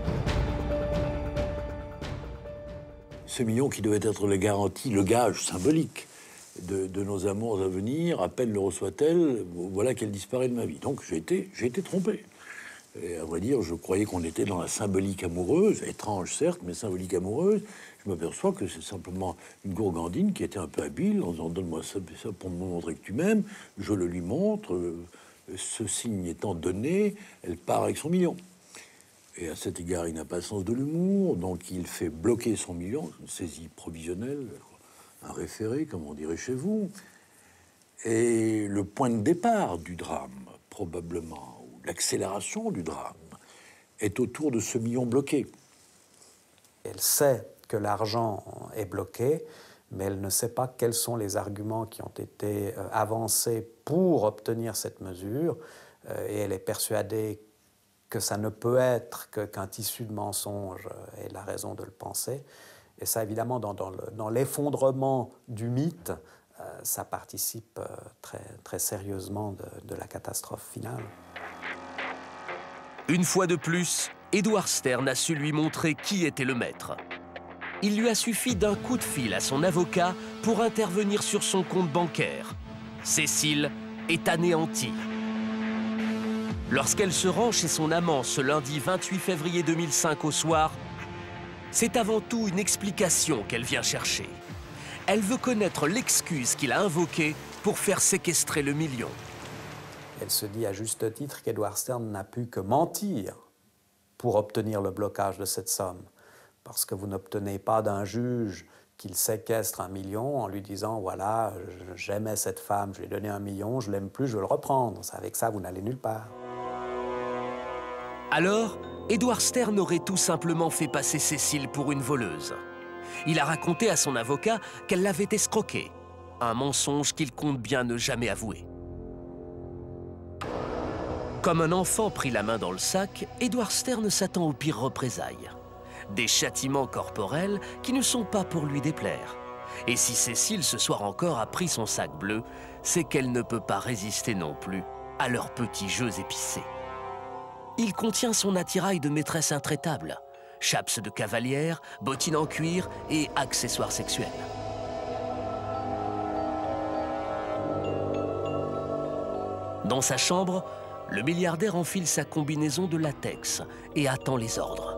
Ce million qui devait être la garantie, le gage symbolique de nos amours à venir, à peine le reçoit-elle, voilà qu'elle disparaît de ma vie. Donc j'ai été trompé. Et à vrai dire, je croyais qu'on était dans la symbolique amoureuse, étrange certes, mais symbolique amoureuse. Je m'aperçois que c'est simplement une gourgandine qui était un peu habile en disant « donne-moi ça pour me montrer que tu m'aimes ». Je le lui montre, ce signe étant donné, elle part avec son million. Et à cet égard, il n'a pas le sens de l'humour, donc il fait bloquer son million, une saisie provisionnelle, un référé, comme on dirait chez vous. Et le point de départ du drame, probablement, ou l'accélération du drame, est autour de ce million bloqué. Elle sait que l'argent est bloqué, mais elle ne sait pas quels sont les arguments qui ont été avancés pour obtenir cette mesure, et elle est persuadée que ça ne peut être qu'un tissu de mensonge, et elle a raison de le penser. Et ça, évidemment, dans l'effondrement du mythe, ça participe très sérieusement de la catastrophe finale. Une fois de plus, Edward Stern a su lui montrer qui était le maître. Il lui a suffi d'un coup de fil à son avocat pour intervenir sur son compte bancaire. Cécile est anéantie. Lorsqu'elle se rend chez son amant ce lundi 28 février 2005 au soir, c'est avant tout une explication qu'elle vient chercher. Elle veut connaître l'excuse qu'il a invoquée pour faire séquestrer le million. Elle se dit à juste titre qu'Edward Stern n'a pu que mentir pour obtenir le blocage de cette somme. Parce que vous n'obtenez pas d'un juge qu'il séquestre $1 million en lui disant « voilà, j'aimais cette femme, je lui ai donné $1 million, je l'aime plus, je veux le reprendre ». Avec ça, vous n'allez nulle part. Alors, Edward Stern aurait tout simplement fait passer Cécile pour une voleuse. Il a raconté à son avocat qu'elle l'avait escroqué, un mensonge qu'il compte bien ne jamais avouer. Comme un enfant pris la main dans le sac, Edward Stern s'attend aux pires représailles. Des châtiments corporels qui ne sont pas pour lui déplaire. Et si Cécile ce soir encore a pris son sac bleu, c'est qu'elle ne peut pas résister non plus à leurs petits jeux épicés. Il contient son attirail de maîtresse intraitable, chaps de cavalière, bottines en cuir et accessoires sexuels. Dans sa chambre, le milliardaire enfile sa combinaison de latex et attend les ordres.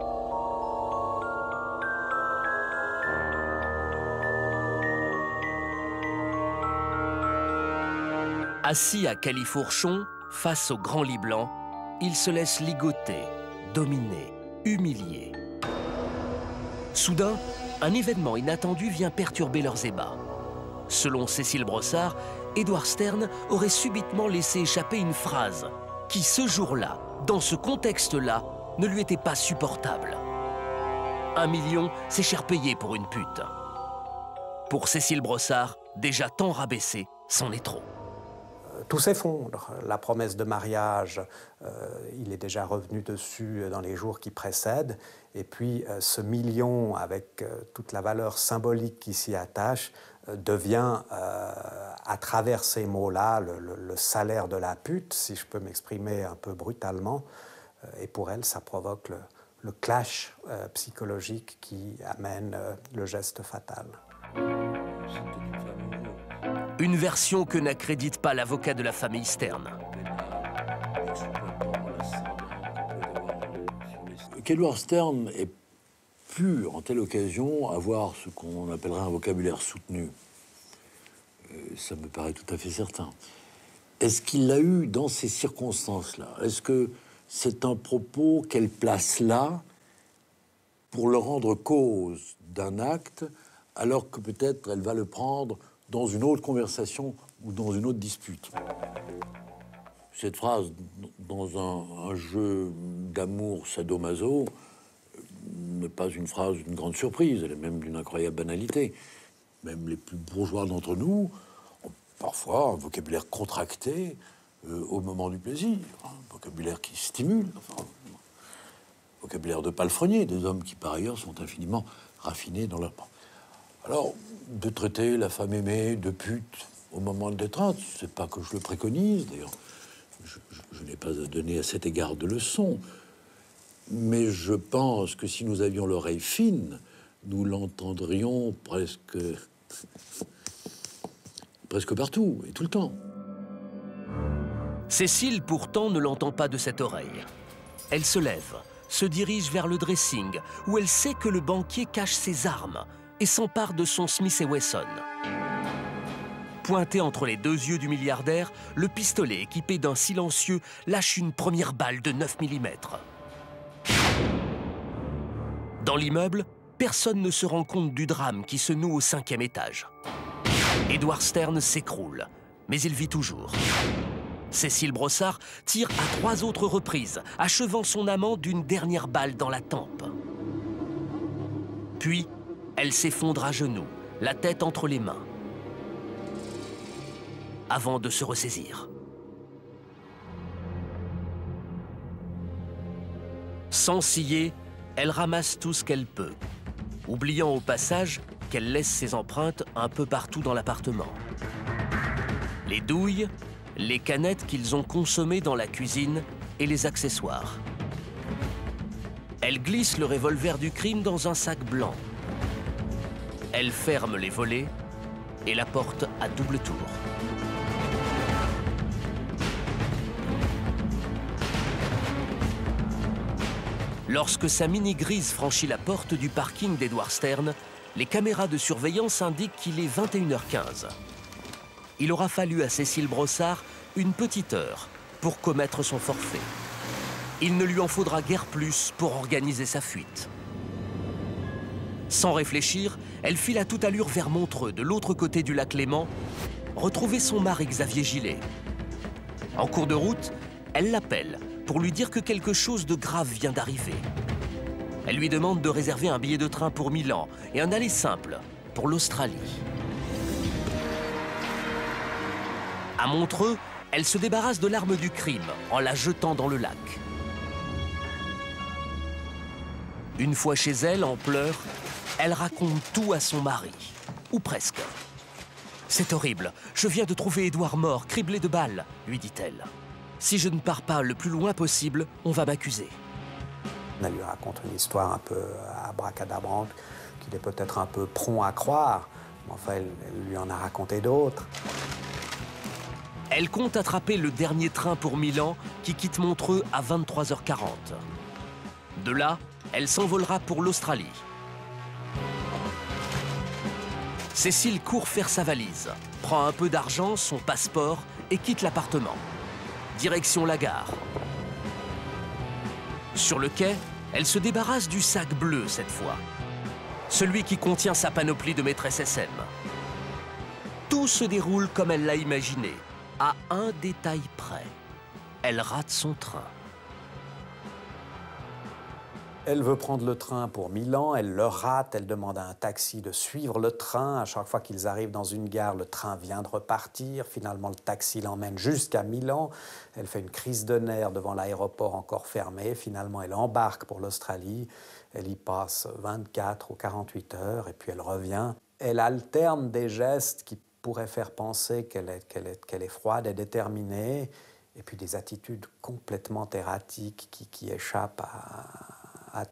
Assis à califourchon, face au grand lit blanc, il se laisse ligoter, dominer, humilier. Soudain, un événement inattendu vient perturber leurs ébats. Selon Cécile Brossard, Edward Stern aurait subitement laissé échapper une phrase qui, ce jour-là, dans ce contexte-là, ne lui était pas supportable. 1 million, c'est cher payé pour une pute. Pour Cécile Brossard, déjà tant rabaissée, c'en est trop. Tout s'effondre. La promesse de mariage, il est déjà revenu dessus dans les jours qui précèdent. Et puis ce million, avec toute la valeur symbolique qui s'y attache, devient, à travers ces mots-là, le salaire de la pute, si je peux m'exprimer un peu brutalement. Et pour elle, ça provoque le clash psychologique qui amène le geste fatal. Une version que n'accrédite pas l'avocat de la famille Stern. Qu'Edward Stern ait pu, en telle occasion, avoir ce qu'on appellerait un vocabulaire soutenu, ça me paraît tout à fait certain. Est-ce qu'il l'a eu dans ces circonstances-là? Est-ce que c'est un propos qu'elle place là pour le rendre cause d'un acte, alors que peut-être elle va le prendre dans une autre conversation ou dans une autre dispute? Cette phrase, dans un jeu d'amour sadomaso, n'est pas une phrase d'une grande surprise, elle est même d'une incroyable banalité. Même les plus bourgeois d'entre nous ont parfois un vocabulaire contracté au moment du plaisir, un vocabulaire qui stimule, enfin, vocabulaire de palefrenier, des hommes qui par ailleurs sont infiniment raffinés dans leur... Alors, de traiter la femme aimée de pute au moment de l'étreinte, c'est pas que je le préconise, d'ailleurs, je n'ai pas à donner à cet égard de leçons, mais je pense que si nous avions l'oreille fine, nous l'entendrions presque partout et tout le temps. Cécile, pourtant, ne l'entend pas de cette oreille. Elle se lève, se dirige vers le dressing, où elle sait que le banquier cache ses armes et s'empare de son Smith & Wesson. Pointé entre les deux yeux du milliardaire, le pistolet équipé d'un silencieux lâche une première balle de 9 mm. Dans l'immeuble, personne ne se rend compte du drame qui se noue au 5e étage. Edward Stern s'écroule, mais il vit toujours. Cécile Brossard tire à 3 autres reprises, achevant son amant d'une dernière balle dans la tempe. Puis, elle s'effondre à genoux, la tête entre les mains, avant de se ressaisir. Sans ciller, elle ramasse tout ce qu'elle peut, oubliant au passage qu'elle laisse ses empreintes un peu partout dans l'appartement. Les douilles, les canettes qu'ils ont consommées dans la cuisine et les accessoires. Elle glisse le revolver du crime dans un sac blanc. Elle ferme les volets et la porte à double tour. Lorsque sa Mini grise franchit la porte du parking d'Edward Stern, les caméras de surveillance indiquent qu'il est 21h15. Il aura fallu à Cécile Brossard une petite heure pour commettre son forfait. Il ne lui en faudra guère plus pour organiser sa fuite. Sans réfléchir, elle file à toute allure vers Montreux, de l'autre côté du lac Léman, retrouver son mari Xavier Gillet. En cours de route, elle l'appelle pour lui dire que quelque chose de grave vient d'arriver. Elle lui demande de réserver un billet de train pour Milan et un aller simple pour l'Australie. À Montreux, elle se débarrasse de l'arme du crime en la jetant dans le lac. Une fois chez elle, en pleurs, elle raconte tout à son mari, ou presque. « C'est horrible, je viens de trouver Édouard mort, criblé de balles », lui dit-elle. « Si je ne pars pas le plus loin possible, on va m'accuser. » Elle lui raconte une histoire un peu abracadabrante, qu'il est peut-être un peu prompt à croire, mais enfin, elle lui en a raconté d'autres. Elle compte attraper le dernier train pour Milan qui quitte Montreux à 23h40. De là, elle s'envolera pour l'Australie. Cécile court faire sa valise, prend un peu d'argent, son passeport et quitte l'appartement. Direction la gare. Sur le quai, elle se débarrasse du sac bleu cette fois. Celui qui contient sa panoplie de maîtresse SM. Tout se déroule comme elle l'a imaginé, à un détail près. Elle rate son train. Elle veut prendre le train pour Milan, elle le rate, elle demande à un taxi de suivre le train. À chaque fois qu'ils arrivent dans une gare, le train vient de repartir. Finalement, le taxi l'emmène jusqu'à Milan. Elle fait une crise de nerfs devant l'aéroport encore fermé. Finalement, elle embarque pour l'Australie. Elle y passe 24 ou 48 heures et puis elle revient. Elle alterne des gestes qui pourraient faire penser qu'elle est froide et déterminée, et puis des attitudes complètement erratiques qui échappent à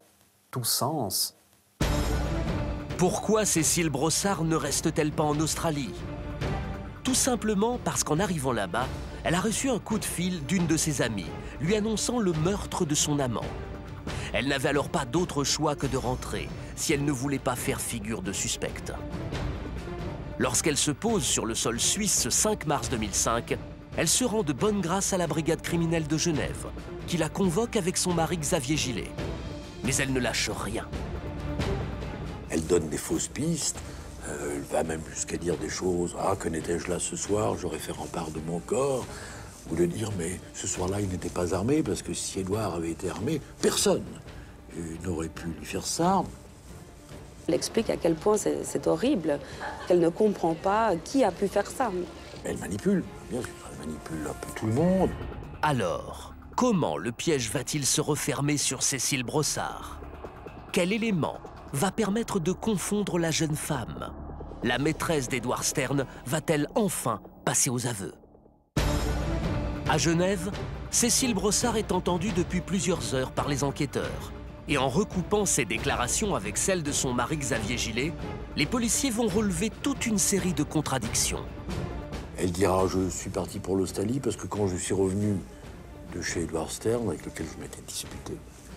tout sens. Pourquoi Cécile Brossard ne reste-t-elle pas en Australie? Tout simplement parce qu'en arrivant là-bas, elle a reçu un coup de fil d'une de ses amies, lui annonçant le meurtre de son amant. Elle n'avait alors pas d'autre choix que de rentrer, si elle ne voulait pas faire figure de suspecte. Lorsqu'elle se pose sur le sol suisse ce 5 mars 2005, elle se rend de bonne grâce à la brigade criminelle de Genève, qui la convoque avec son mari Xavier Gillet. Mais elle ne lâche rien. Elle donne des fausses pistes, elle va même jusqu'à dire des choses. Ah, que n'étais-je là ce soir, j'aurais fait rempart de mon corps. Ou de dire, mais ce soir-là, il n'était pas armé, parce que si Édouard avait été armé, personne n'aurait pu lui faire ça. Elle explique à quel point c'est horrible, qu'elle ne comprend pas qui a pu faire ça. Elle manipule, bien sûr, elle manipule un peu tout le monde. Alors, comment le piège va-t-il se refermer sur Cécile Brossard? Quel élément va permettre de confondre la jeune femme? La maîtresse d'Édouard Stern va-t-elle enfin passer aux aveux? À Genève, Cécile Brossard est entendue depuis plusieurs heures par les enquêteurs. Et en recoupant ses déclarations avec celles de son mari Xavier Gillet, les policiers vont relever toute une série de contradictions. Elle dira, je suis parti pour l'Australie parce que quand je suis revenu de chez Édouard Stern, avec lequel je m'étais disputé,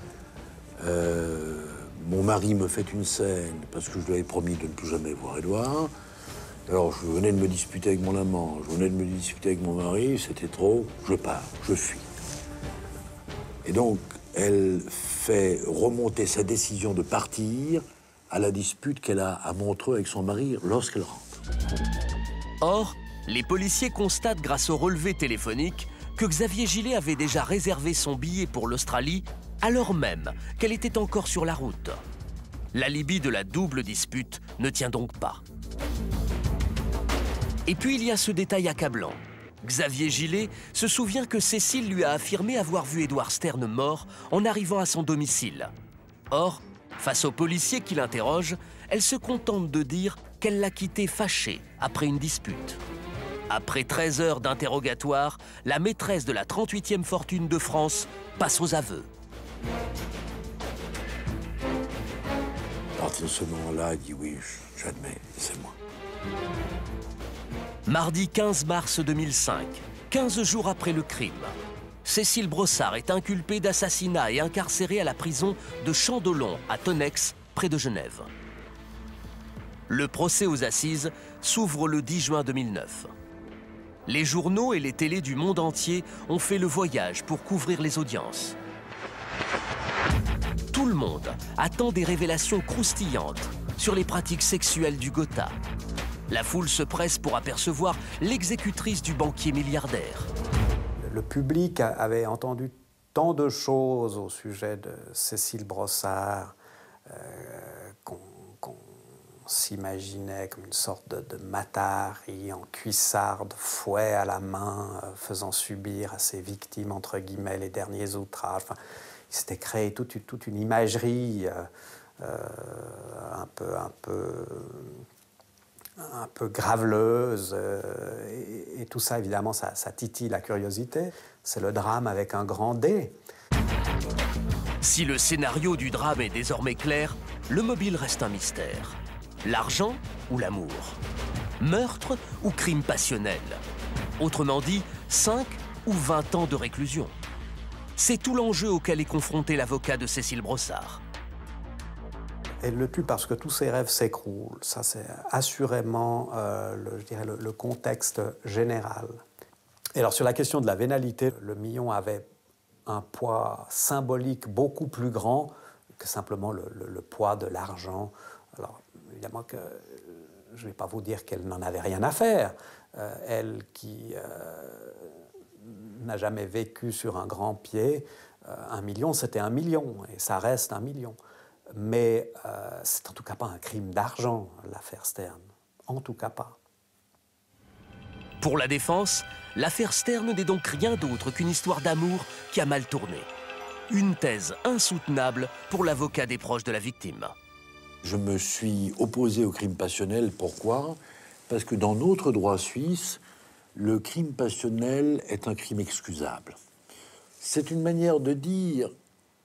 mon mari me fait une scène parce que je lui avais promis de ne plus jamais voir Édouard. Alors je venais de me disputer avec mon amant, je venais de me disputer avec mon mari, c'était trop, je pars, je fuis. Et donc, elle fait remonter sa décision de partir à la dispute qu'elle a à Montreux avec son mari lorsqu'elle rentre. Or, les policiers constatent grâce au relevé téléphonique que Xavier Gillet avait déjà réservé son billet pour l'Australie alors même qu'elle était encore sur la route. L'alibi de la double dispute ne tient donc pas. Et puis il y a ce détail accablant. Xavier Gillet se souvient que Cécile lui a affirmé avoir vu Édouard Stern mort en arrivant à son domicile. Or, face aux policiers qui l'interrogent, elle se contente de dire qu'elle l'a quitté fâchée après une dispute. Après 13 heures d'interrogatoire, la maîtresse de la 38e fortune de France passe aux aveux. À partir de ce moment-là, elle dit oui, j'admets, c'est moi. Mardi 15 mars 2005, 15 jours après le crime, Cécile Brossard est inculpée d'assassinat et incarcérée à la prison de Chandelon à Tonex, près de Genève. Le procès aux assises s'ouvre le 10 juin 2009. Les journaux et les télés du monde entier ont fait le voyage pour couvrir les audiences. Tout le monde attend des révélations croustillantes sur les pratiques sexuelles du Gotha. La foule se presse pour apercevoir l'exécutrice du banquier milliardaire. Le public avait entendu tant de choses au sujet de Cécile Brossard qu'on s'imaginait comme une sorte de matari en cuissarde, fouet à la main, faisant subir à ses victimes, entre guillemets, les derniers outrages. Enfin, il s'était créé toute une imagerie un peu graveleuse, et tout ça, évidemment, ça titille la curiosité. C'est le drame avec un grand D. Si le scénario du drame est désormais clair, le mobile reste un mystère. L'argent ou l'amour? Meurtre ou crime passionnel? Autrement dit, 5 ou 20 ans de réclusion. C'est tout l'enjeu auquel est confronté l'avocat de Cécile Brossard. Elle le tue parce que tous ses rêves s'écroulent. Ça, c'est assurément, le contexte général. Et alors, sur la question de la vénalité, le million avait un poids symbolique beaucoup plus grand que simplement le poids de l'argent. Alors, évidemment que je ne vais pas vous dire qu'elle n'en avait rien à faire. Elle qui n'a jamais vécu sur un grand pied, 1 million, c'était 1 million, et ça reste 1 million. Mais c'est en tout cas pas un crime d'argent, l'affaire Stern. En tout cas pas. Pour la défense, l'affaire Stern n'est donc rien d'autre qu'une histoire d'amour qui a mal tourné. Une thèse insoutenable pour l'avocat des proches de la victime. Je me suis opposé au crime passionnel. Pourquoi? Parce que dans notre droit suisse, le crime passionnel est un crime excusable. C'est une manière de dire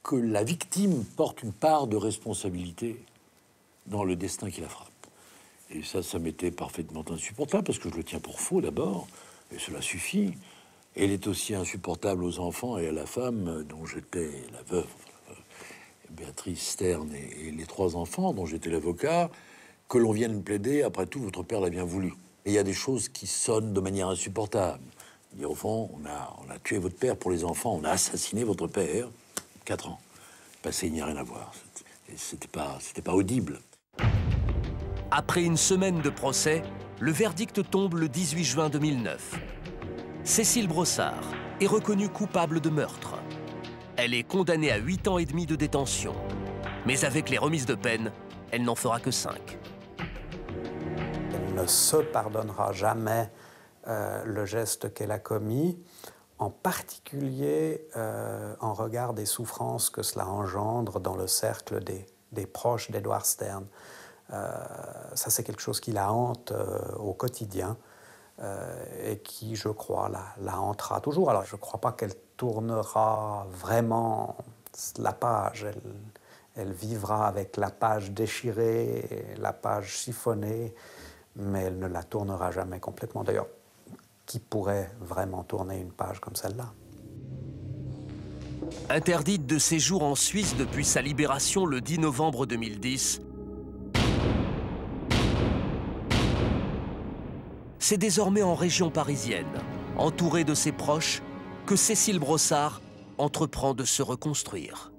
que la victime porte une part de responsabilité dans le destin qui la frappe. Et ça m'était parfaitement insupportable, parce que je le tiens pour faux d'abord, et cela suffit. Et elle est aussi insupportable aux enfants et à la femme dont j'étais la veuve, Béatrice Stern, et les 3 enfants dont j'étais l'avocat, que l'on vienne plaider, après tout, votre père l'a bien voulu. Et il y a des choses qui sonnent de manière insupportable. Et au fond, on a tué votre père pour les enfants, on a assassiné votre père, 4 ans. Passé, il n'y a rien à voir. C'était pas audible. Après une semaine de procès, le verdict tombe le 18 juin 2009. Cécile Brossard est reconnue coupable de meurtre. Elle est condamnée à 8 ans et demi de détention. Mais avec les remises de peine, elle n'en fera que 5. Elle ne se pardonnera jamais le geste qu'elle a commis, en particulier en regard des souffrances que cela engendre dans le cercle des proches d'Edward Stern. Ça, c'est quelque chose qui la hante au quotidien et qui, je crois, la hantera toujours. Alors, je ne crois pas qu'elle tournera vraiment la page. Elle vivra avec la page déchirée, la page chiffonnée, mais elle ne la tournera jamais complètement. D'ailleurs, qui pourrait vraiment tourner une page comme celle-là? Interdite de séjour en Suisse depuis sa libération le 10 novembre 2010, c'est désormais en région parisienne, entourée de ses proches, que Cécile Brossard entreprend de se reconstruire.